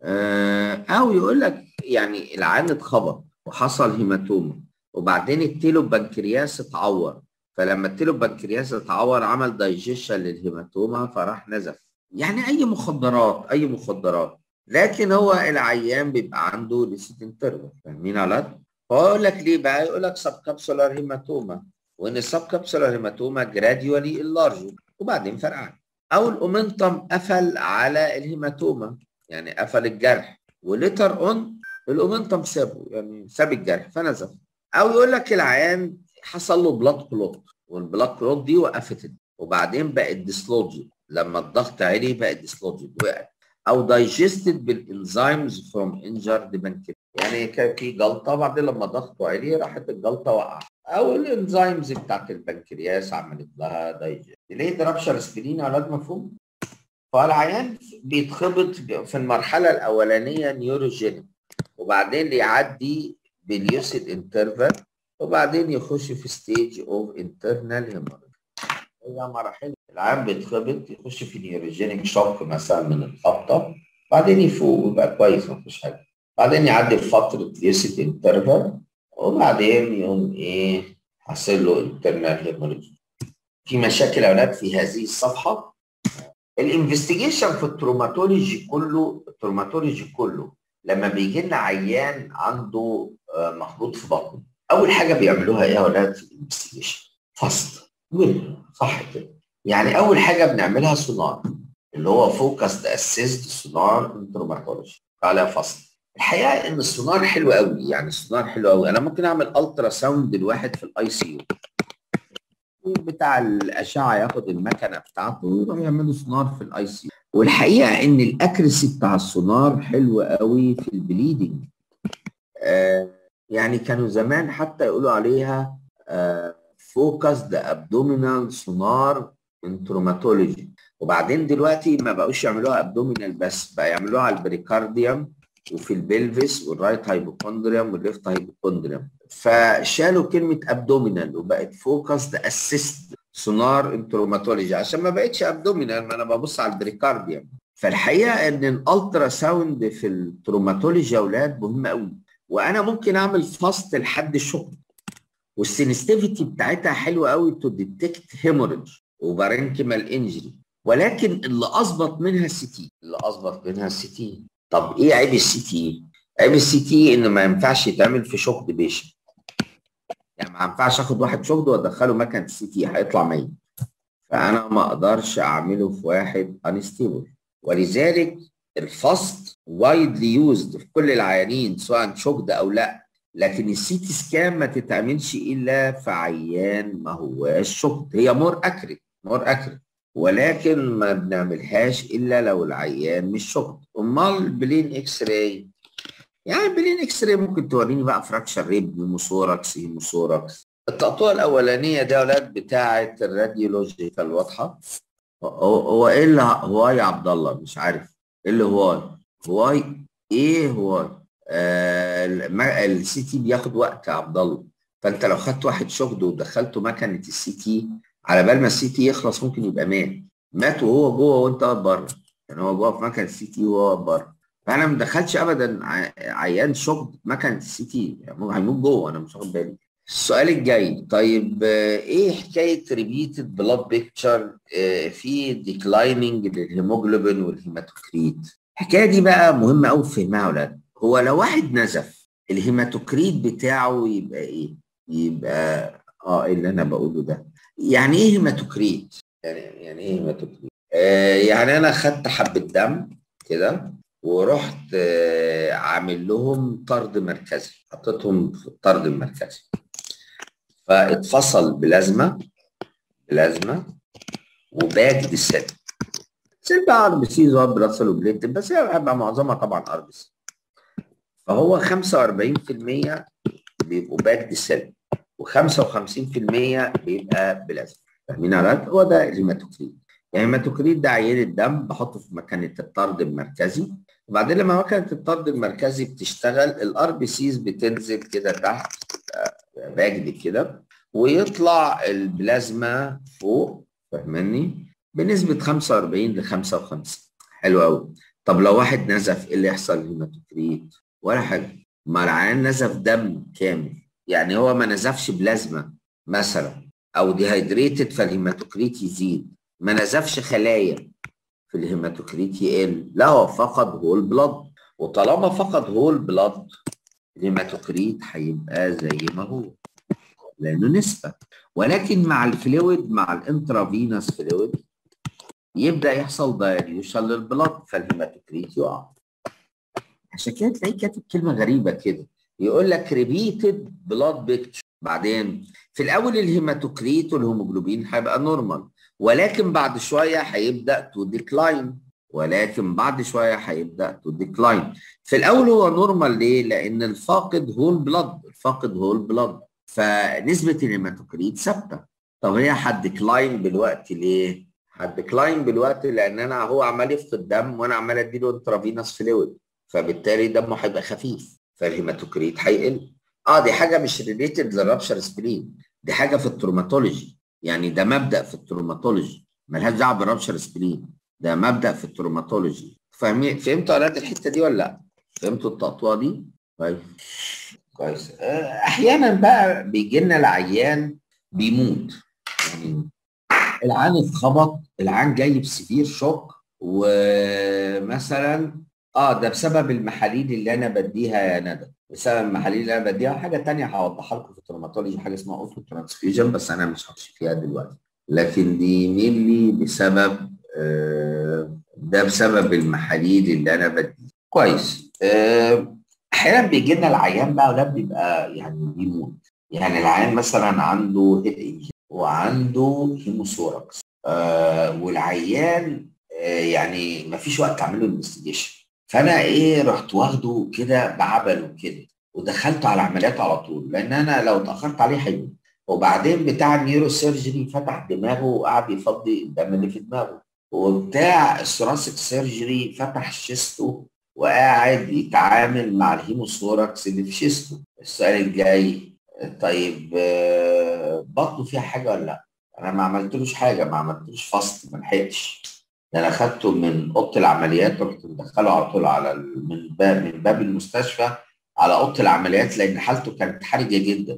او يقول لك يعني العين اتخبط وحصل هيماتوما، وبعدين التيلو بنكرياس اتعور، فلما التيلو بنكرياس اتعور عمل دايجيشن للهيماتوما فراح نزف. يعني اي مخدرات اي مخدرات، لكن هو العيان بيبقى عنده ليسيت انترفال. فاهمين على؟ فاقول لك ليه بقى؟ يقول لك سب كابسولار هيماتوما، وان السب كابسولار هيماتوما جراديولي اللارج وبعدين فرقعت، او الاومنتم قفل على الهيماتوما، يعني قفل الجرح، وليتر اون الاومنتم سابه، يعني ساب الجرح فنزف. او يقول لك العيان حصل له بلاد كلوت، والبلاد كلوت دي وقفت، وبعدين بقت ديسلوجي، لما الضغط عالي بقت ديسلوجي وقعت. او دايجستد بالانزيمز فروم انجرد بنكرياس، يعني كان في جلطه بعدين لما ضغطه عالي راحت الجلطه وقعت، او الانزيمز بتاعت البنكرياس عملت لها دايجست. ليه رابشر سبلين يا اولاد؟ مفهوم؟ فالعيان بيتخبط في المرحله الاولانيه نيوروجينيك، وبعدين يعدي باليوسيد انترفال، وبعدين يخش في ستيج اوف انترنال هيموريج. هي مراحل العيان بيتخبط يخش في نيوروجينيك شوك مثلا من الخبطه، بعدين يفوق ويبقى كويس ما فيش حاجه، بعدين يعدي بفتره يوسيد انترفال، وبعدين يقوم ايه حاصل له انترنال هيموريج. في مشاكل يا اولاد في هذه الصفحه. الانفستيجيشن في التروماتولوجي كله، التروماتولوجي كله لما بيجي لنا عيان عنده مخبوط في بطنه، اول حاجه بيعملوها ايه يا اولاد في الانفستيجيشن؟ فاست ويل، صح كده؟ يعني اول حاجه بنعملها سونار، اللي هو فوكسد اسيست سونار تروماتولوجي على فاست. الحقيقه ان السونار حلو قوي، يعني السونار حلو قوي. انا ممكن اعمل الترا ساوند لواحد في الاي سي يو، بتاع الاشعه ياخد المكنه بتاعته ويروح يعملوا سونار في الاي سي. والحقيقه ان الاكريسي بتاع السونار حلو قوي في البليدنج. آه يعني كانوا زمان حتى يقولوا عليها فوكسد ابدومينال سونار ان تروماتولوجي، وبعدين دلوقتي ما بقوش يعملوها ابدومينال بس، بقى يعملوها على البريكارديوم وفي البلفس والرايت هايبوكوندريوم والليفت هايبوكوندريوم، فشالوا كلمه ابدومينال وبقت فوكسد اسيست سونار ان تروماتولوجي، عشان ما بقتش ابدومينال، ما انا ببص على البريكارديوم. فالحقيقه ان الالترا ساوند في التروماتولوجي يا اولاد مهم قوي، وانا ممكن اعمل فاست لحد الشغل، والسنسيتيفيتي بتاعتها حلوه قوي تو ديتكت هيموريدج وبارنكيمال انجري. ولكن اللي اظبط منها السي تي، اللي اظبط منها السي تي. طب ايه عيب السي تي؟ عيب السي تي انه ما ينفعش يتعمل في شغل بيشن، يعني ما ينفعش اخد واحد شغل وادخله مكنه السي تي هيطلع ميت، فانا ما اقدرش اعمله في واحد انستيبل. ولذلك الفاست وايدلي يوزد في كل العيانين سواء شوكد او لا، لكن السي تي سكان ما تتعملش الا في عيان ما هواش شوكد. هي مور اكريت مور اكريت ولكن ما بنعملهاش الا لو العيان مش شوكد. امال بلين اكس راي، يعني بلين اكس راي ممكن توريني بقى فراكشر ريب، هيموثوركس هيموثوركس. التقطوع الاولانيه دي يا اولاد بتاعه الراديولوجيكال واضحه. هو هو ايه اللي هو يا عبد الله؟ مش عارف ايه اللي هو هو ايه هو آه السي تي بياخد وقت يا عبد الله، فانت لو خدت واحد شغل ودخلته مكنه السي تي على بال ما السي تي يخلص ممكن يبقى مات مات وهو جوه وانت واقف بره، يعني هو جوه في مكنه السي تي وهو واقف بره. فانا ما دخلتش ابدا عيان شوك مكنه السي تي، يعني هيموت جوه انا مش واخد بالي. السؤال الجاي، طيب ايه حكايه ريبيتد بلاد بيكتشر في ديكلايننج للهيموجلوبين والهيماتوكريت؟ الحكايه دي بقى مهمه قوي في فهمها يا اولاد. هو لو واحد نزف الهيماتوكريت بتاعه يبقى ايه؟ يبقى اه اللي انا بقوله ده. يعني ايه هيماتوكريت؟ يعني يعني ايه هيماتوكريت؟ آه يعني انا خدت حبه دم كده ورحت آه عامل لهم طرد مركزي، حطيتهم في الطرد المركزي فاتفصل بلازما بلازما وباك بالسد. سيل بقى ار بي سي زي بلاد سيل وبليت، بس هي هيبقى معظمها طبعا ار بي سي. فهو خمسة وأربعين في المية بيبقوا باك سيل و55% بيبقى بلازما. فاهمين يا ولاد؟ هو ده الهيماتوكريت. يعني الهيماتوكريت ده عينه الدم بحطه في مكنه الطرد المركزي، وبعدين لما مكنه الطرد المركزي بتشتغل الار بي سيز بتنزل كده تحت باجد كده ويطلع البلازما فوق، فاهماني؟ بنسبه خمسة وأربعين ل خمسة وخمسين. حلو قوي. طب لو واحد نزف ايه اللي يحصل للهيماتوكريت؟ ولا حاجه. ما العيان نزف دم كامل، يعني هو ما نزفش بلازما مثلا او ديهايدريتد فالهيماتوكريت يزيد، ما نزفش خلايا في الهيماتوكريت يقل، لا هو فقد هول بلاد. وطالما فقد هول بلاد الهيماتوكريت هيبقى زي ما هو لانه نسبه. ولكن مع الفلويد، مع الانترافينوس فلويد يبدا يحصل دايليوشن للبلاد فالهيماتوكريت يقع. عشان كده تلاقيه كاتب كلمه غريبه كده، يقول لك ريبيتد بلاد بيكتشر. بعدين في الاول الهيماتوكريت والهيموجلوبين هيبقى نورمال، ولكن بعد شويه هيبدا تو ديكلاين، ولكن بعد شويه هيبدا تو ديكلاين. في الاول هو نورمال ليه؟ لان الفاقد هول بلاد، الفاقد هول بلاد، فنسبه الهيماتوكريت ثابته. طب هي هتديكلاين بالوقت ليه؟ هتديكلاين بالوقت لان انا هو عمال يفقد دم وانا عمال اديله انترافينوس فلويد، فبالتالي دمه هيبقى خفيف فالهيماتوكريت هيقل. اه دي حاجه مش ريليتد للرابشر سبلين، دي حاجه في التروماتولوجي، يعني ده مبدا في التروماتولوجي ملهاش دعوه بالرابشر سبلين، ده مبدا في التروماتولوجي. فاهمين؟ فهمتوا يا الحته دي ولا لا؟ فهمتوا التقطوه دي؟ طيب كويس. احيانا بقى بيجي لنا العيان بيموت، يعني العيان اتخبط، العيان جاي بسيفير شوك ومثلا اه ده بسبب المحاليل اللي انا بديها يا ندى، بسبب المحاليل اللي انا بديها. حاجه ثانيه هوضحها لكم في التروماتولوجي، حاجه اسمها اوتو ترانسفيوجن بس انا مش همشي فيها دلوقتي، لكن دي مينلي بسبب آه ده بسبب المحاليل اللي انا بديها. كويس. آه احيانا بيجي لنا العيان بقى ولا بيبقى يعني بيموت، يعني العيان مثلا عنده هيد انجري وعنده هيموثوركس آه والعيان آه يعني ما فيش وقت اعمل له انفستيجيشن، فانا ايه رحت واخده كده بعبله كده ودخلته على عمليات على طول، لان انا لو اتاخرت عليه هيموت. وبعدين بتاع النيورو سيرجري فتح دماغه وقعد يفضي الدم اللي في دماغه، وبتاع الثوراسيك سيرجري فتح شيسته وقاعد يتعامل مع الهيموثوركس اللي في شيسته. السؤال الجاي، طيب بطنه فيها حاجه ولا لا؟ انا ما عملتلوش حاجه، ما عملتلوش فصل، ما لحقتش، ده انا خدته من اوضه العمليات رحت مدخله على طول على من باب من باب المستشفى على اوضه العمليات لان حالته كانت حرجه جدا.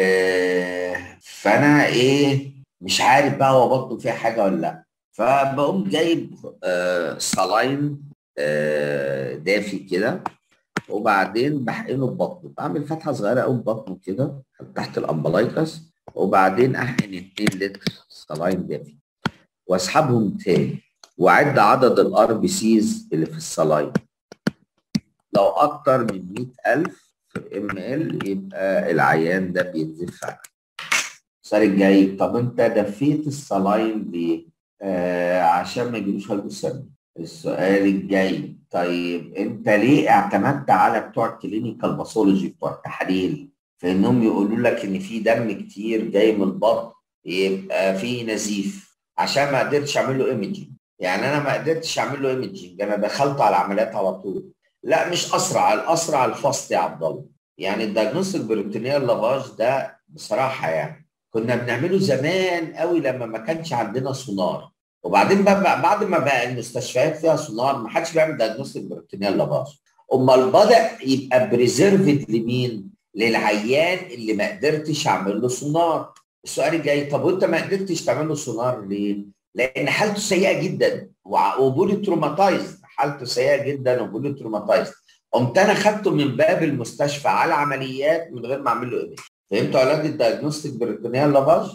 فانا ايه مش عارف بقى هو بطنه فيها حاجه ولا لا، فبقوم جايب صلاين دافي كده وبعدين بحقنه ببطنه، بعمل فتحه صغيره قوي ببطنه كده تحت الامبلايكس، وبعدين احقن اتنين لتر صلاين دافي واسحبهم تاني واعد عدد الار بي سيز اللي في الصلاين. لو اكتر من مئة ألف في ام ال يبقى العيان ده بينزف فعلا. السؤال الجاي، طب انت دفيت الصلاين ليه؟ آه عشان ما يجيلوش هايبوثيرميا. السؤال الجاي، طيب انت ليه اعتمدت على بتوع الكلينيكال باثولوجي بتوع التحاليل في انهم يقولوا لك ان في دم كتير جاي من البطن يبقى في نزيف؟ عشان ما قدرتش اعمل له ايمجنج. يعني انا ما قدرتش اعمل له ايمجنج، انا دخلت على العمليات على طول. لا مش اسرع، الاسرع الفصل يا عبد الله. يعني الدايجنوستيك بروتينيال لافاج ده بصراحه يعني كنا بنعمله زمان قوي لما ما كانش عندنا سونار، وبعدين بقى بعد ما بقى المستشفيات فيها سونار ما حدش بيعمل دايجنوستيك بريتونيال لافاج. امال بدا يبقى بريزيرفد لمين؟ للعيان اللي ما قدرتش اعمل له سونار. السؤال الجاي، طب وانت ما قدرتش تعمل له سونار ليه؟ لان حالته سيئه جدا وبولي تروماتايز، حالته سيئه جدا وبولي تروماتايز. قمت انا خدته من باب المستشفى على عمليات من غير ما اعمل له ايميج. فهمتوا علاج الدايجنوستيك بريتونيال لافاج؟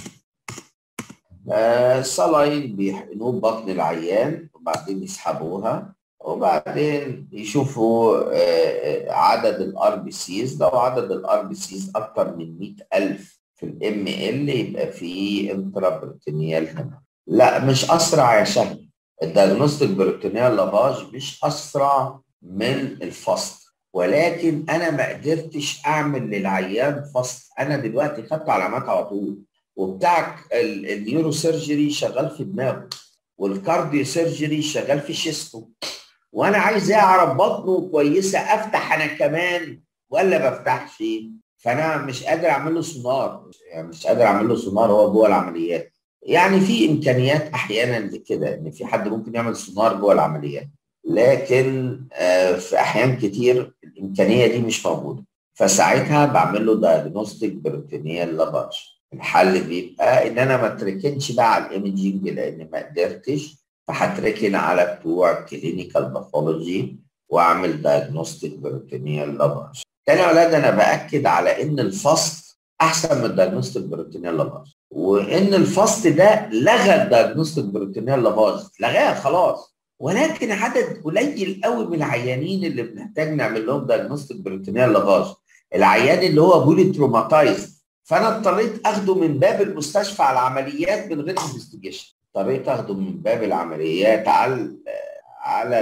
آه صلاين بيحقنوه ببطن العيان وبعدين يسحبوها وبعدين يشوفوا آه عدد الار بي سيز. لو عدد الار بي سيز اكتر من مئة ألف في الام ال يبقى في انترابريتونيال هنا. لا مش اسرع يا شهد، الدايجنوستيك بريتونيال لافاج مش اسرع من الفصل، ولكن انا ما قدرتش اعمل للعيان فصل. انا دلوقتي خدته علامات على طول، وبتاعك النيورو سيرجري شغال في دماغه والكارديو سيرجري شغال في شيسته، وانا عايز اعرف بطنه كويسه افتح انا كمان ولا ما بفتحش، فانا مش قادر اعمل له سونار، يعني مش قادر اعمل له سونار هو جوه العمليات. يعني في امكانيات احيانا لكده ان في حد ممكن يعمل سونار جوه العمليات، لكن في احيان كتير الامكانيه دي مش موجوده، فساعتها بعمل له دايجنوستيك بريتونيال لافاج. الحل بيبقى ان انا ما اتركنش بقى على الايمجنج لان ما قدرتش، فهتركن على بتوع كلينيكال باثولوجي واعمل دايجنوستيك بريتونيال لافاج. تاني يا اولاد انا باكد على ان الفصل احسن من الدايجنوستيك بريتونيال لافاج، وان الفصل ده لغى الدايجنوستيك بريتونيال لافاج، لغاه خلاص، ولكن عدد قليل قوي من العيانين اللي بنحتاج نعمل لهم دايجنوستيك بريتونيال لافاج، العيان اللي هو بولي تروماتايز. فانا اضطريت اخده من باب المستشفى على العمليات من غير انفستيجيشن، اضطريت اخده من باب العمليات على على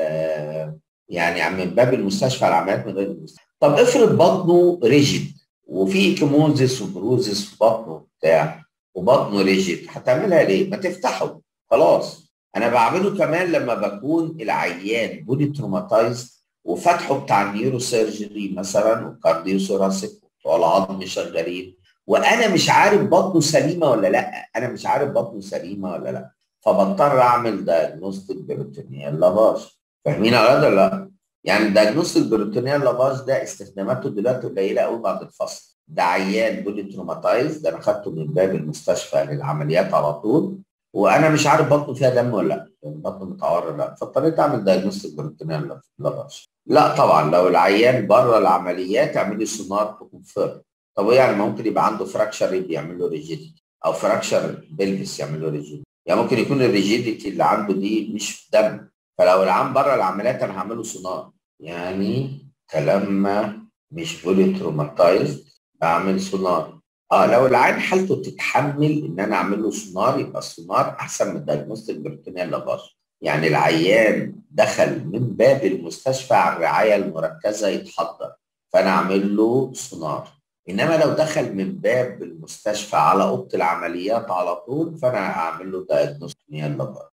يعني من باب المستشفى على العمليات من غير المستشفى. طب افرض بطنه ريجيد وفي ايكيموزيس وبروزيس في بطنه بتاع وبطنه ريجيد، هتعملها ليه؟ ما تفتحه خلاص. انا بعمله كمان لما بكون العيان بولي تروماتايز وفتحه بتاع النيورو سيرجري مثلا وكارديو ثوراسيك بتوع العظم شغالين وانا مش عارف بطنه سليمه ولا لا، انا مش عارف بطنه سليمه ولا لا، فبضطر اعمل دايجنوستيك بريتونيال لافاج. فاهمين يا ولاد ولا لا؟ يعني الدايجنوستيك بريتونيال لافاج ده استخداماته دلوقتي قليله قوي بعد الفصل. ده عيان بولي تروماتايز، ده انا خدته من باب المستشفى للعمليات على طول وانا مش عارف بطنه فيها دم ولا لا، يعني بطنه متعور ولا لا، فاضطريت اعمل دايجنوستيك بريتونيال لافاج. لا طبعا لو العيان بره العمليات اعملي سونار تكونفيرم. طب يعني ممكن يبقى عنده فراكشر يبقى يعمل له ريجيديتي، او فراكشر بلفس يعمل له ريجيديتي، يعني ممكن يكون الريجيديتي اللي عنده دي مش دم، فلو العيان بره العمليات انا هعمله سونار. يعني لما مش بولي تروماتايزد بعمل سونار. اه لو العيان حالته تتحمل ان انا اعمل له سونار يبقى السونار احسن من الدايجنوستيك بريتونيال لافاج. يعني العيان دخل من باب المستشفى على الرعايه المركزه يتحضر فانا اعمل له سونار، انما لو دخل من باب المستشفى على اوضه العمليات على طول فانا هعمل له دايجنوستيك بريتونيال لافاج.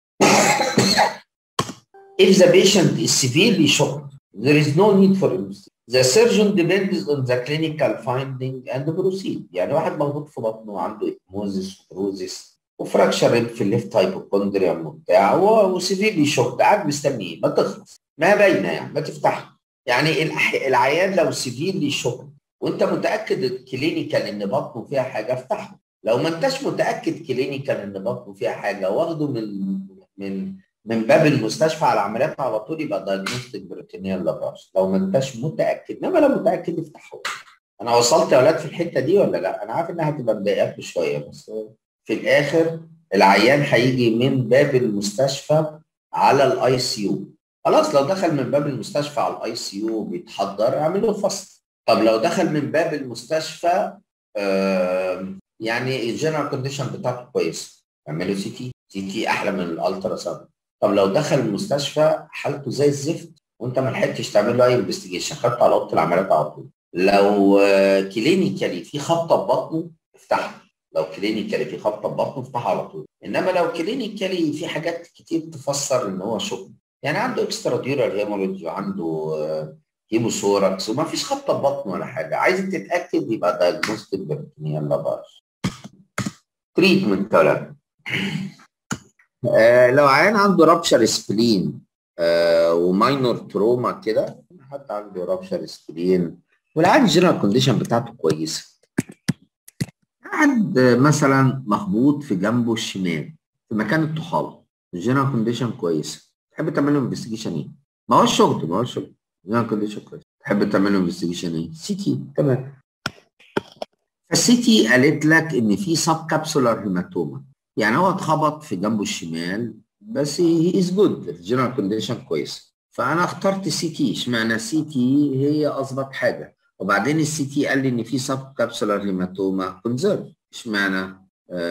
If the patient is severely shocked, there is no need for anesthesia. The surgeon depends on the clinical finding and proceed. يعني واحد مخبوط في بطنه وعنده اكموزيس وبروزيس وفراكشر في الليفت هايبوكوندريوم وبتاع وسيفيرلي شوكد، قاعد مستني ايه؟ ما تخلص، ما باينه يعني، ما تفتحها. يعني العيان لو سيفيرلي شوكد وانت متاكد كلينيكال ان بطنه فيها حاجه افتحه، لو ما انتش متاكد كلينيكال ان بطنه فيها حاجه واخده من من من باب المستشفى على العمليات على طول يبقى دايجنوستيك بريتونيال لافاج. لو ما انتش متاكد، انما لو متاكد افتحه. انا وصلت يا اولاد في الحته دي ولا لا؟ انا عارف انها هتبقى مضايقاكم شويه، بس في الاخر العيان هيجي من باب المستشفى على الاي سي يو، خلاص. لو دخل من باب المستشفى على الاي سي يو بيتحضر اعمل له فصل. طب لو دخل من باب المستشفى آه يعني الجنرال كونديشن بتاعته كويس، اعمله سي تي. سي تي احلى من الالترا ساوند. طب لو دخل المستشفى حالته زي الزفت وانت ما لحقتش تعمل له اي انفستيجيشن، خدته على اوضه العمليات على طول. لو كلينيكالي في خبطه في بطنه افتحها، لو كلينيكالي في خبطه في بطنه افتحها على طول. انما لو كلينيكالي في حاجات كتير تفسر ان هو شوك، يعني عنده اكسترا ديورال هيموريدج وعنده هيموثوركس وما فيش خبطه في بطنه ولا حاجه، عايز تتاكد يبقى دايجنوستيك بريتونيال لافاج. تريتمنت يا ولاد. آه لو عيان عنده رابشر سبلين آه وماينور تروما كده، حتى عنده رابشر سبلين والعيان الجنرال كونديشن بتاعته كويسه، قاعد مثلا مخبوط في جنبه الشمال في مكان الطحال، الجنرال كونديشن كويسه، تحب تعمل له انفستيجيشن ايه؟ ما هوش شغل ما هوش شغل الجنرال كونديشن كويس، تحب تعمل له انفستيجيشن ايه؟ سي تي. تمام. فالسي تي قالت لك ان في سب كابسولار هيماتوما، يعني هو اتخبط في جنبه الشمال بس هي از جود، الجنرال كونديشن كويس، فانا اخترت سي تي. اشمعنى السي تي هي اظبط حاجه؟ وبعدين السي تي قال لي ان في سب كابسولار هيماتوما كونزرف. اشمعنى؟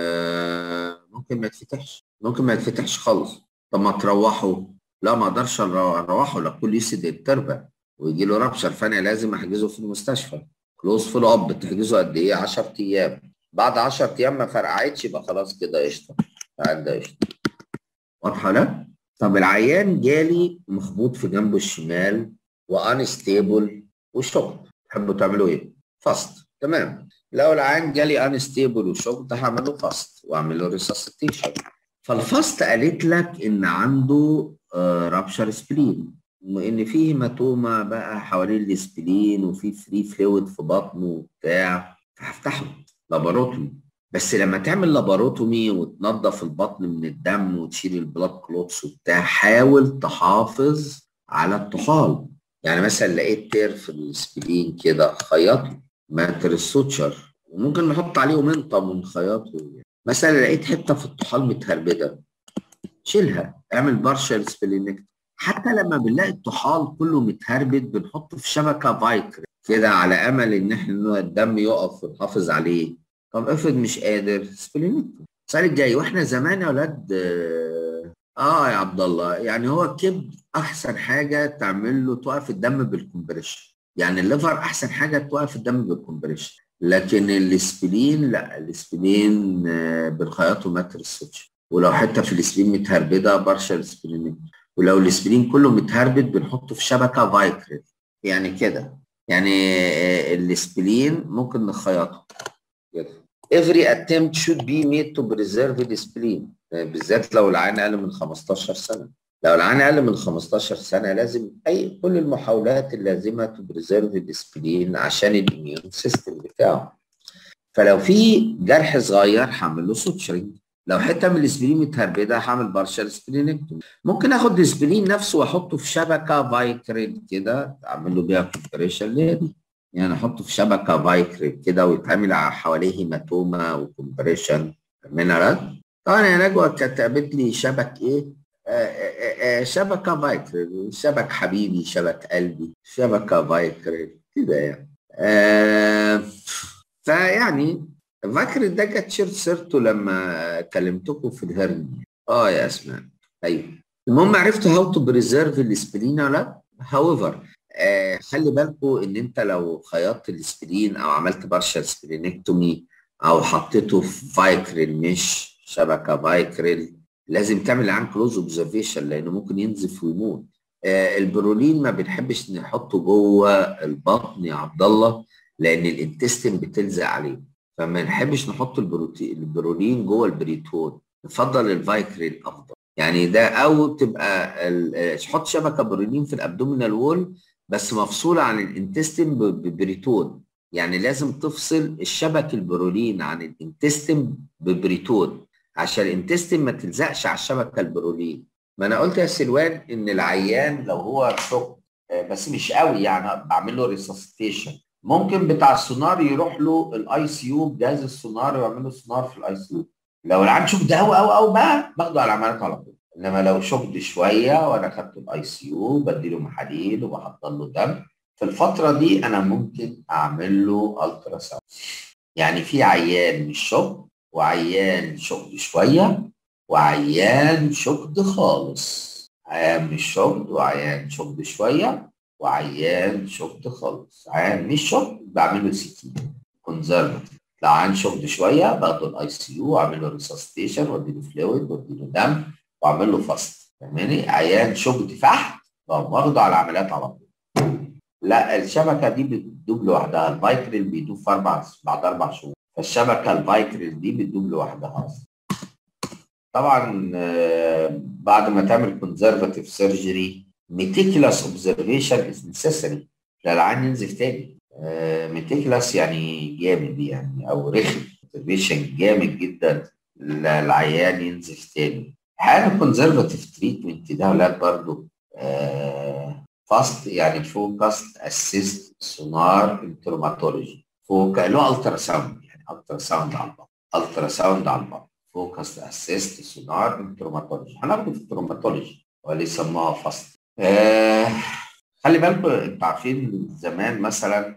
آه ممكن ما يتفتحش، ممكن ما يتفتحش خالص. طب ما تروحوا؟ لا ما اقدرش اروحه، لا كل يسد التربه ويجي له رابشر، فانا لازم احجزه في المستشفى. كلوز فول اب بتحجزه قد ايه؟ عشرة ايام. بعد عشرة ايام ما فرقعتش يبقى خلاص كده قشطه، عدى قشطه. واضحه لا؟ طب العيان جالي مخبوط في جنبه الشمال وانستيبل وشوك، تحبوا تعملوا ايه؟ فاست. تمام. لو العيان جالي انستيبل وشوك ده هعمل له فاست واعمل له ريسسيتيشن. فالفاست قالت لك ان عنده آه رابشر سبلين، وان في هيماتوما بقى حوالين السبلين وفي فري فلويد في بطنه وبتاع، فهفتحه لاباروتومي. بس لما تعمل لاباروتومي وتنظف البطن من الدم وتشيل البلاد كلوتس وبتاع، حاول تحافظ على الطحال. يعني مثلا لقيت تير في السبلين كده، خيطه، ما ترسوتشر، وممكن نحط عليه منطم ونخيطه. مثلا لقيت حته في الطحال متهربده، شيلها، اعمل بارشال سبلينكت. حتى لما بنلاقي الطحال كله متهربد بنحطه في شبكه فايكر كده على امل ان احنا الدم يقف ونحافظ عليه. طب افرض مش قادر، سبلينكت. السؤال الجاي، واحنا زمان يا اولاد اه آه يا عبد الله، يعني هو الكبد احسن حاجه تعمل له توقف الدم بالكمبريشن، يعني الليفر احسن حاجه توقف الدم بالكمبريشن، لكن الاسبلين لا، الاسبلين آه بالخياط وماتريس، ولو حته في الاسبرين متهربده بارشال سبلينكت، ولو الاسبرين كله متهربد بنحطه في شبكه فايكريل. يعني كده، يعني الاسبلين ممكن نخيطه كده. Every attempt should be made to preserve the spleen، بالذات لو العين اقل من خمستاشر سنه. لو العين اقل من خمستاشر سنه لازم اي كل المحاولات اللازمه to preserve the spleen عشان الاميون سيستم بتاعه. فلو في جرح صغير هعمل له سوتشرنج، لو حته من الاسبرين متهربده هعمل بارشال سبلينكتومي. ممكن اخد الاسبرين نفسه واحطه في شبكه فايكريل كده اعمل له بيها كومبريشن اللي هي دي، يعني احطه في شبكه فايكريل كده ويتعمل حواليه هيماتوما وكومبريشن مينرال. طبعا يا نجوى كتبت لي شبك ايه؟ آه آه آه شبكه فايكريل، شبك حبيبي، شبك قلبي، شبكه فايكريل كده يعني. آه فيعني فاكر ده جت شيرت سيرته لما كلمتكم في الهرني. اه يا اسماء، ايوه. المهم عرفت هاو تو بريزيرف الاسبرين ولا لا؟ هاويفر آه خلي بالكم ان انت لو خيطت الاسبرين او عملت بارشال سبلينكتومي او حطيته في فايكريل مش شبكه فايكريل، لازم تعمل عن كلوز اوبزرفيشن لانه ممكن ينزف ويموت. آه البرولين ما بنحبش نحطه جوه البطن يا عبد الله لان الانتستين بتلزق عليه، فما نحبش نحط البروتين البرولين جوه البريتون، نفضل الفايكريل افضل. يعني ده او تبقى تحط شبكه برولين في الابدومينال وول بس مفصوله عن الانتستين ببريتون، يعني لازم تفصل الشبك البرولين عن الانتستين ببريتون عشان الانتستين ما تلزقش على الشبكه البرولين. ما انا قلت يا سلوان ان العيان لو هو شوك بس مش قوي يعني بعمل له ريسسيتيشن، ممكن بتاع السونار يروح له الاي سي يو بجهاز السونار ويعمل له سونار في الاي سي يو. لو العيان شوك ده قوي قوي قوي بقى باخده على العمليات على طول، انما لو شوك شويه وانا خدته الاي سي يو بديله محاليل وبحط له دم، في الفتره دي انا ممكن اعمل له الترا ساوند. يعني في عيان مش شوك وعيان شوك شويه وعيان شوك خالص، عيان مش شوك وعيان شوك شويه وعيان شوك خالص. عيان مش شوك بعمل له سي تي كونزرفتيف، لو عيان شوك شويه باخده الاي سي يو واعمل له ريسستيشن وادي له فلويد وادي له دم واعمل له فاست. فاهماني؟ عيان شوك فحت بقوم واخده على العمليات على طول. لا الشبكه دي بتدوب لوحدها، الفايكريل بيدوب في اربع بعد اربع شهور، فالشبكه الفايتريس دي بتدوب لوحدها اصلا. طبعا بعد ما تعمل كونزرفاتيف سيرجري ميتيكولاس اوبزرفيشن از نيسيسري للعيان ينزف تاني. ميتيكولاس يعني جامد يعني او رخم، اوبزرفيشن جامد جدا للعيان ينزف تاني. حاله الكونزرفاتيف تريتمنت ده ولاد برضه فاست يعني فوكست اسيست سونار انتروماتولوجي، فوق له الترا ساوند يعني الترا ساوند على البطن، الترا ساوند على البطن، فوكس اسيست سونار انتروماتولوجي. هناخده في التروماتولوجي ولا يسموها فاست. آه خلي بالكم انتوا عارفين زمان مثلا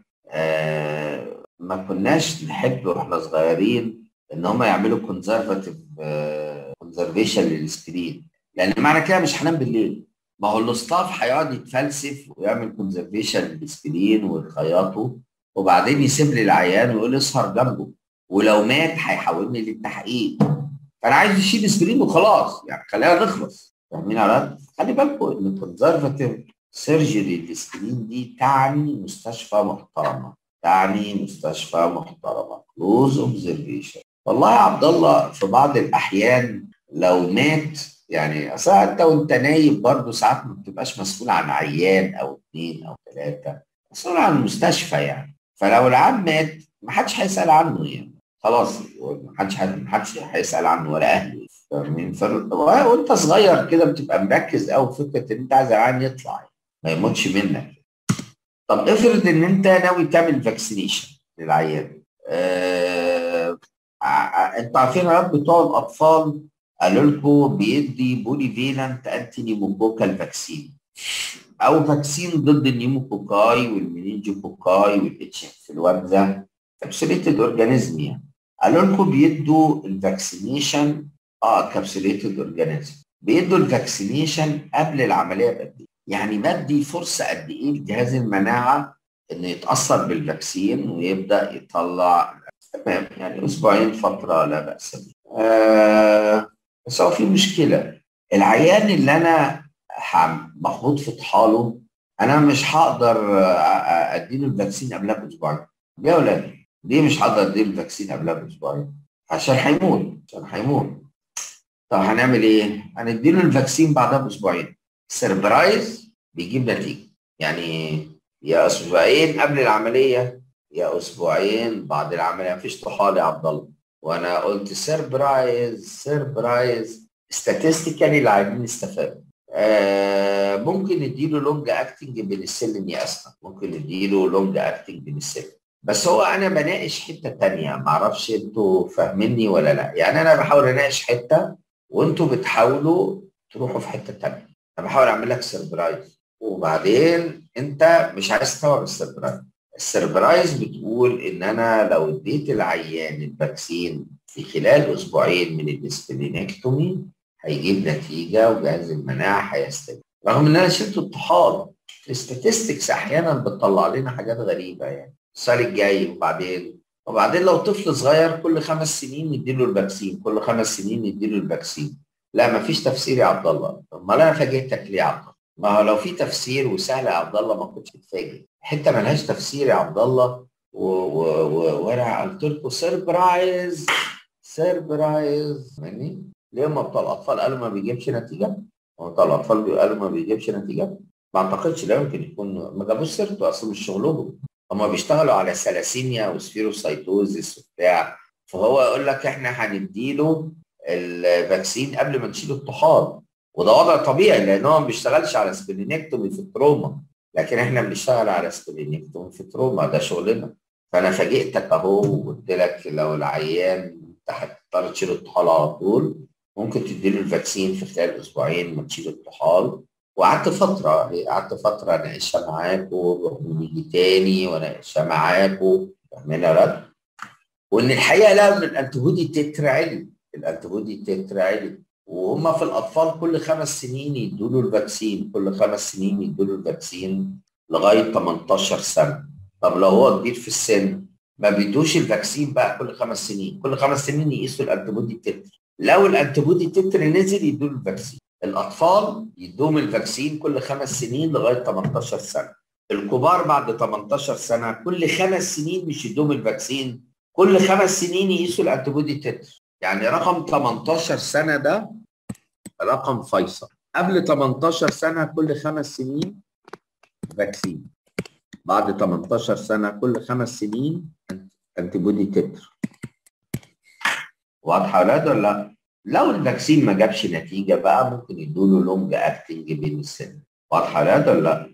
آه ما كناش نحب واحنا صغيرين ان هم يعملوا كونزرفاتيف كونزرفيشن للسكرين، لان معنى كده مش هنام بالليل. ما هو الاستاف هيقعد يتفلسف ويعمل كونزرفيشن للسكرين ويخيطه وبعدين يسيب لي العيان ويقول لي اسهر جنبه، ولو مات هيحولني للتحقيق. فانا عايز اشيل سكرين وخلاص، يعني خلينا نخلص. فاهمين يا رد؟ خلي بالكم ان الكونزرفاتيف سيرجري للسكرين دي تعني مستشفى محترمه، تعني مستشفى محترمه. كلوز اوبزرفيشن. والله يا عبد الله في بعض الاحيان لو مات يعني اصل انت وانت نايم برضه ساعات ما بتبقاش مسؤول عن عيان او اثنين او ثلاثه، مسؤول عن المستشفى يعني. فلو العيان مات ما حدش هيسال عنه يعني، خلاص ما حدش ما حدش هيسال عنه ولا اهله. فاهمين؟ وانت صغير كده بتبقى مركز قوي في فكره ان انت عايز العيان يطلع يعني ما يموتش منك. طب افرض ان انت ناوي تعمل فاكسينيشن للعيان. آه... انتوا عارفين يا رب بتوع الاطفال قالوا لكم بيدي بولي فيلنت انتي نيموكوكال فاكسين او فاكسين ضد النيموكوكاي والمنينجوكوكاي والاتش انفلونزا كابسوليتد اورجانيزم يعني. قالوا لكم بيدوا الفاكسينيشن اه كابسوليتد اورجانيزم بيدوا الفاكسينيشن قبل العمليه بقد ايه؟ يعني بدي فرصه قد ايه لجهاز المناعه انه يتاثر بالفاكسين ويبدا يطلع تمام يعني اسبوعين فتره لا باس بها. آه بس هو في مشكله، العيان اللي انا مخبوط في طحاله انا مش هقدر اديله الفاكسين قبلها باسبوعين. ليه يا ولاد؟ ليه مش هقدر اديله الفاكسين قبلها باسبوعين؟ عشان هيموت، عشان هيموت. طب هنعمل ايه؟ هنديله الفاكسين بعدها باسبوعين. سربرايز بيجيب نتيجه، يعني يا اسبوعين قبل العمليه يا اسبوعين بعد العمليه. مفيش طحال يا عبد الله. وانا قلت سربرايز سربرايز ستاتستيكالي اللاعبين استفادوا. آه ممكن نديله لونج اكتنج بنسلين يا اسماء، ممكن نديله لونج اكتنج بنسلين. بس هو انا بناقش حته ثانيه، ما اعرفش انتوا فاهميني ولا لا. يعني انا بحاول اناقش حته وانتوا بتحاولوا تروحوا في حته ثانيه. انا بحاول اعمل لك سربرايز وبعدين انت مش عايز تستوعب السربرايز. السربرايز بتقول ان انا لو اديت العيان الفاكسين في خلال اسبوعين من الاسبلينكتومي هيجيب نتيجه وجهاز المناعه هيستجيب، رغم ان انا شلت الطحال. الستاتستكس احيانا بتطلع لنا حاجات غريبه يعني. السؤال الجاي وبعدين وبعدين لو طفل صغير كل خمس سنين نديله الفاكسين، كل خمس سنين نديله الفاكسين. لا مفيش تفسير يا عبد الله. امال انا فاجئتك ليه يا عبد الله؟ ما هو لو في تفسير وسهل يا عبد الله ما كنتش تتفاجئ. حته ملهاش تفسير يا عبد الله وانا قلت لكم سربرايز سربرايز. فاهمني؟ ليه هم بتوع الاطفال قالوا ما بيجيبش نتيجه؟ هم بتوع الاطفال قالوا ما بيجيبش نتيجه؟ ما اعتقدش، لا يمكن يكون ما جابوش سيرته، اصل مش شغلهم. هم بيشتغلوا على سلاسيميا وسفيروسايتوزيس وبتاع، فهو يقول لك احنا هنديله الفاكسين قبل ما نشيل الطحال، وده وضع طبيعي لان هو ما بيشتغلش على سبلينكتومي في التروما، لكن احنا بنشتغل على سبلينكتومي في التروما، ده شغلنا. فانا فاجئتك اهو وقلت لك لو العيان انت هتضطر تشيل الطحال على طول ممكن تديله الفاكسين في خلال اسبوعين ما تشيل الطحال. وقعدت فتره قعدت فتره اناقشها معاكم ونيجي تاني واناقشها معاكم. فاهمين يا رد؟ وان الحقيقه لا، ان الانتيبودي تتر علم، الانتيبودي تتر علم. وهم في الاطفال كل خمس سنين يدوا له الفاكسين، كل خمس سنين يدوا له الفاكسين لغايه تمنتاشر سنه. طب لو هو كبير في السن ما بيدوش الفاكسين بقى كل خمس سنين، كل خمس سنين يقيسوا الانتيبودي تتر. لو الانتيبودي تتر نزل يدوا له الفاكسين. الاطفال يدوهم الفاكسين كل خمس سنين لغايه تمنتاشر سنه. الكبار بعد تمنتاشر سنه كل خمس سنين مش يدوهم الفاكسين، كل خمس سنين يقيسوا الانتي بودي تتر. يعني رقم تمنتاشر سنه ده رقم فيصل. قبل تمنتاشر سنه كل خمس سنين فاكسين. بعد تمنتاشر سنه كل خمس سنين انتي بودي تتر. واضحه ولا ولا لا؟ لو الفاكسين ما جابش نتيجه بقى ممكن يدوا له لونج اكتنج بين السن. واضحه ولا ولا لا؟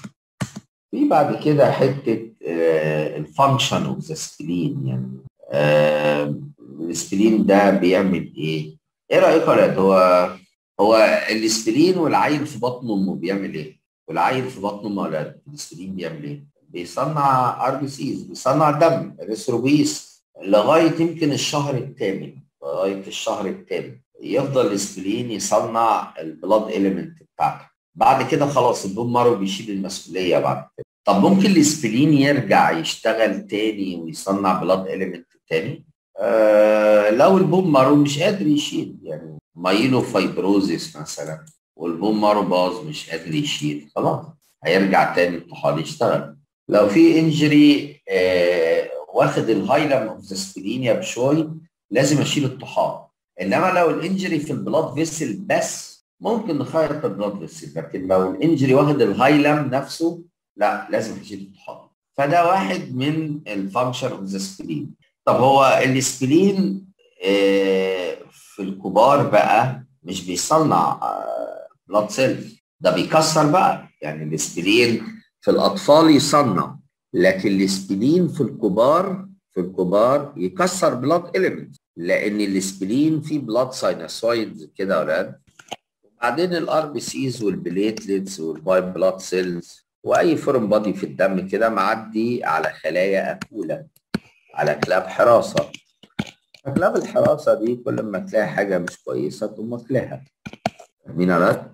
في بعد كده حته الفانكشن اوف ذا سبلين. يعني آه السبلين ده بيعمل ايه؟ ايه رايك يا ولاد؟ هو هو السبلين والعيل في بطن امه بيعمل ايه؟ والعيل في بطن امه يا ولاد السبلين بيعمل ايه؟ بيصنع ار بي سيز، بيصنع دم ريثروبيس لغايه يمكن الشهر الثامن. لغايه الشهر الثامن يفضل السبلين يصنع البلاد اليمنت بتاعته. بعد كده خلاص البون مارو بيشيل المسؤوليه بعد كده. طب ممكن الاسبلين يرجع يشتغل تاني ويصنع بلاد اليمنت تاني؟ آه لو البون مارو مش قادر يشيل، يعني مايلو فايبروزيس مثلا والبون مارو باظ مش قادر يشيل، خلاص هيرجع تاني الطحال يشتغل. لو في انجري آه واخد الهايلم اوف ذا سبلين يا بشوي لازم اشيل الطحال. انما لو الانجري في البلاد فيسل بس ممكن نخيط البلاد فيسل، لكن لو الانجري واخد الهايلم نفسه لا لازم تشيل الطحال. فده واحد من الفانكشن اوف ذا سبلين. طب هو السبلين آه في الكبار بقى مش بيصنع آه بلاد سيلز، ده بيكسر بقى. يعني السبلين في الاطفال يصنع، لكن السبلين في الكبار في الكبار يكسر بلاد اليمنت، لان السبلين فيه بلاد ساينوسويدز كده يا ولاد. وبعدين الار بي سيز والبليتلتس والوايت بلاد سيلز واي فورم بادي في الدم كده معدي على خلايا اكوله، على كلاب حراسه. كلاب الحراسه دي كل ما تلاقي حاجه مش كويسه تقوم واكلها. فاهمين يا ولاد؟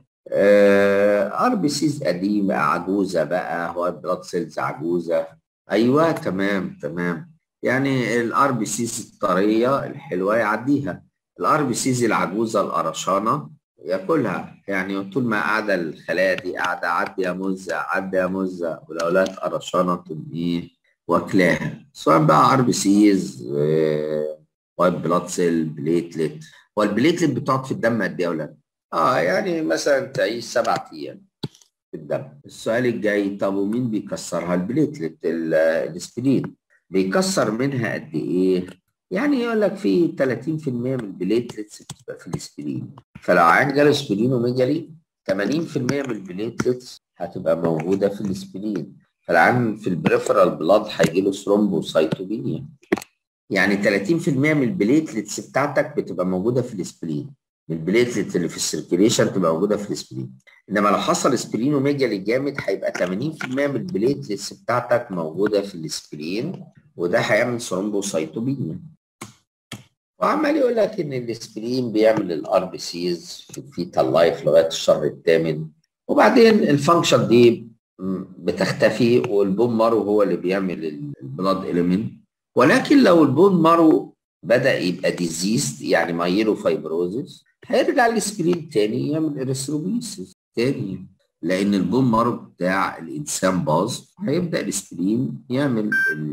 ار بي سيز قديمه عجوزه بقى، وايت بلاد سيلز عجوزه. ايوه تمام تمام. يعني الار بي سيز الطريه الحلوه يعديها، الار بي سيز العجوزه القرشانه ياكلها. يعني طول ما قاعده الخلايا دي قاعده عدي يا مزه عدي يا مزه، والاولاد قرشانه تقوم ايه واكلاها. سواء بقى ار بي سيز وايت بلاد سيل بليتلت. هو البليتلت بتقعد في الدم قد ايه يا اولاد؟ اه يعني مثلا تعيش سبع ايام في الدم. السؤال الجاي، طب ومين بيكسرها؟ البليتلت الاسبرين. بيكسر منها قد ايه؟ يعني يقول لك في تلاتين في المية من البليتلتس بتبقى في الاسبرين. فلو عيان جاله سبلينوميجالي تمانين في المية من البليتلتس هتبقى موجوده في الاسبرين. فالعيان في البريفرال بلاد هيجي له ثرومبوسايتوبينيا. يعني تلاتين في المية من البليتلتس بتاعتك بتبقى موجوده في الاسبرين. البليتلت اللي في السيركيليشن تبقى موجوده في الاسبرين. انما لو حصل سبلينوميجالي جامد هيبقى تمانين في المية من البليتلتس بتاعتك موجوده في الاسبرين، وده هيعمل ثرومبوسايتوبينيا. وعمال يقول لك ان الاسبرين بيعمل الار بي سيز في الفيتال لايف لغايه الشهر الثامن، وبعدين الفانكشن دي بتختفي والبون مارو هو اللي بيعمل البلاد اليمنت. ولكن لو البون مارو بدا يبقى ديزيست يعني مايلو فايبروزيس هيرجع الاسبرين تاني يعمل اريثروبيسيس تاني، لان البون مارو بتاع الانسان باظ هيبدا الاسبرين يعمل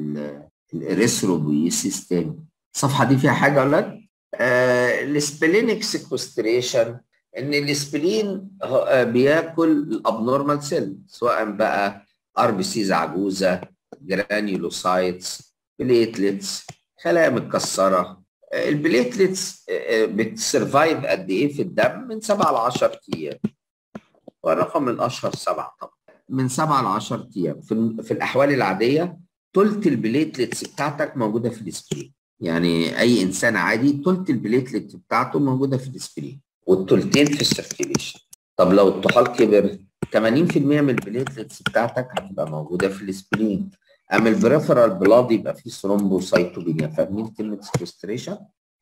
الاريثروبيسيس تاني. الصفحه دي فيها حاجه ولا لا؟ آه السبلينيك سيكوستريشن ان الاسبلين بياكل الابنورمال سيل، سواء بقى ار بي سيز عجوزه، جرانيولوسايتس، بليتلتس، خلايا متكسره. البليتلتس بتسرفايف قد ايه في الدم؟ من سبعة ل عشرة ايام، والرقم الاشهر سبعة طبعا. من سبعة ل عشرة ايام. في, في الاحوال العاديه ثلث البليتلتس بتاعتك موجوده في الاسبلين. يعني اي انسان عادي ثلث البليتلت بتاعته موجوده في الاسبلين والثلثين في السيركيليشن. طب لو الطحال كبر تمانين في المية من البليتلتس بتاعتك هتبقى موجوده في الاسبلين. اما البريفرال بلاد يبقى فيه ثرومبوسايتوبينيا. فاهمين كلمه سيكوستريشن؟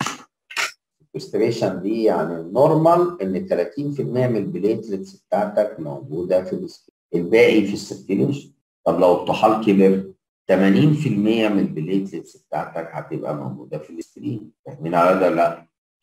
سيكوستريشن دي يعني النورمال ان تلاتين في المية من البليتلتس بتاعتك موجوده في الاسبلين، الباقي في السيركيليشن. طب لو الطحال كبر تمانين في المية من البليتلتس بتاعتك هتبقى موجوده في الاسبلين. فاهمين على ده لا؟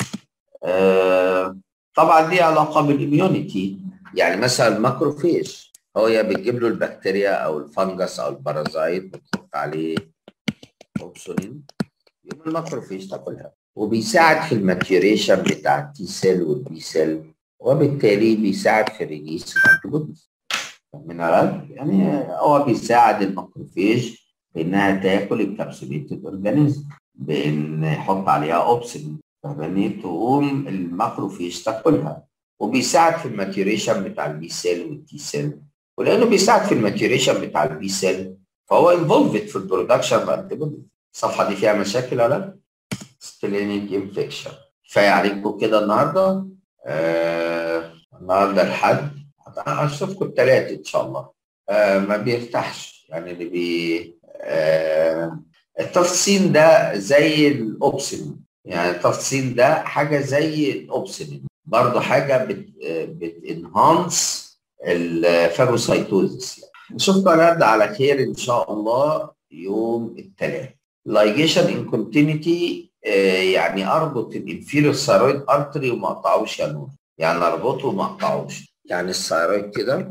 آه طبعا دي علاقه بالاميونيتي. يعني مثلا الماكروفيج هو يا بتجيب له البكتيريا او الفنجس او البارازايت بتحط عليه اوبسولين الماكروفيج تاكلها، وبيساعد في الماتيوريشن بتاع التي سيل والبي سيل، وبالتالي بيساعد في الريليس الانتيبوديز من الأرض. يعني هو بيساعد الماكروفيج بانها تاكل الكابسوليتد اورجانيزم، بان يحط عليها اوبسين، فاهماني؟ تقوم الماكروفيج تاكلها. وبيساعد في الماتيوريشن بتاع البي سيل والتي سيل، ولانه بيساعد في الماتيوريشن بتاع البي سيل فهو انفولفد في البرودكشن اوف انتيبوديز. الصفحه دي فيها مشاكل ولا لا؟ سبلينيك انفكشن. كفايه عليكم كده النهارده. آه النهارده الحد، هشوفكم الثلاث ان شاء الله. آه ما بيرتاحش، يعني اللي بي آه التفصيل ده زي الاوبسين، يعني التفصيل ده حاجه زي الاوبسين، برضه حاجه بت بتنهانس الفاجوسايتوزيس. يعني نشوفكم النهارده على خير ان شاء الله يوم الثلاث. لايجيشن ان كونتينيتي، يعني اربط الانفيريور ثايرويد ارتري وما اقطعوش يا نور، يعني اربطه وما اقطعوش. يعني الثايرويد كده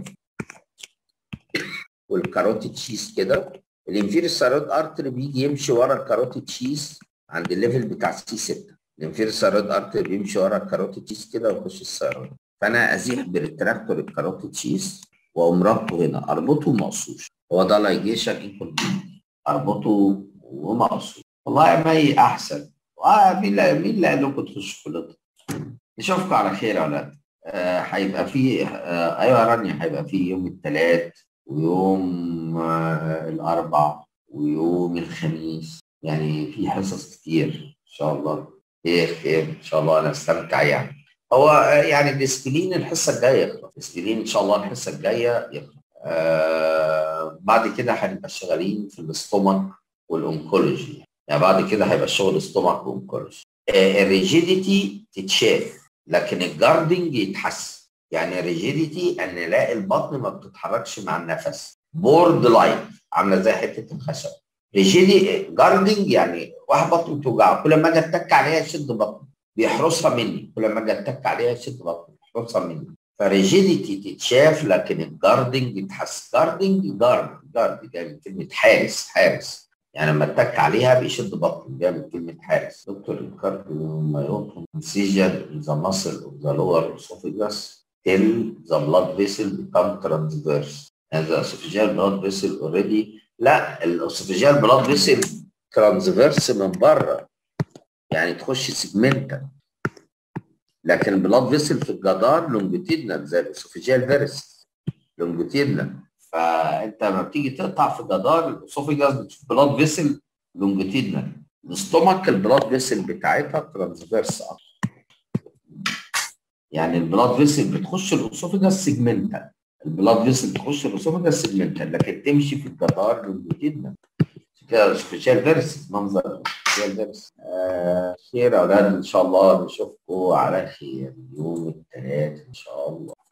والكاروتيد شيس كده، الانفيريور ثايرويد ارتري بيجي يمشي ورا الكاروتيد شيس عند الليفل بتاع سي ستة. الانفيريور ثايرويد ارتري بيمشي ورا الكاروتيد شيس كده ويخش الثايرويد، فانا ازيح بريتراكتور الكاروتيد شيس واقوم رابطه هنا، اربطه وما اقصوش. هو ده لايجيشن ان كونتينيتي، اربطه وما اقصوش. والله ما هي احسن. مين اللي مين اللي قال لكم تخشوا كليه؟ نشوفكم على خير يا اولاد. هيبقى آه في آه ايوه يا رانيا، هيبقى في يوم الثلاث ويوم آه الاربع ويوم الخميس، يعني في حصص كتير ان شاء الله. خير خير ان شاء الله، انا استمتع يعني. هو آه يعني الديسبلين الحصه الجايه يخلص، الديسبلين ان شاء الله الحصه الجايه يخلص. آه بعد كده هنبقى شغالين في الاستومك والانكولوجي، يعني بعد كده هيبقى الشغل استومك وانكولوجي. آه الريجيديتي تتشاف لكن الجاردنج يتحسن. يعني الريجيديتي ان الاقي البطن ما بتتحركش مع النفس، بورد لايك، عامله زي حته الخشب. ريجيدي جاردنج يعني واحد بطنه بتوجعه، كل ما اجي اتك عليها يشد بطنه بيحرسها مني، كل ما اجي اتك عليها يشد بطنه بيحرسها مني. فريجيديتي تتشاف لكن الجاردنج يتحسن. جاردنج جارد جارد جاي من كلمه حارس، حارس يعني لما اتك عليها بيشد بطن، جاي من كلمه حارس. دكتور الكارديومايوباثي seizure in the muscle of the lower esophagus till the blood vessel become transverse and the esophageal blood vessel already. لا، الاسوفيجيال بلاد فيسل ترانسفيرس من بره، يعني تخش سيجمنتا، لكن البلاد فيسل في الجدار لونجيتيدنال زي الاسوفيجيال فيرس لونجيتيدنال. فانت لما بتيجي تقطع في جدار الاسوفيجاس بتشوف بلاد فيسل لونجيتيدنال. الاستومك البلاد فيسل بتاعتها ترانسفيرس اكتر، يعني البلاد فيسل بتخش الاسوفيجاس سيجمنتا، البلاد فيسل بتخش الاسوفيجاس سيجمنتا لكن تمشي في الجدار لونجيتيدنال كده. سبيشال فيرس، منظر سبيشال فيرس. آه خير يا اولاد ان شاء الله، نشوفكم على خير يوم الثلاث ان شاء الله.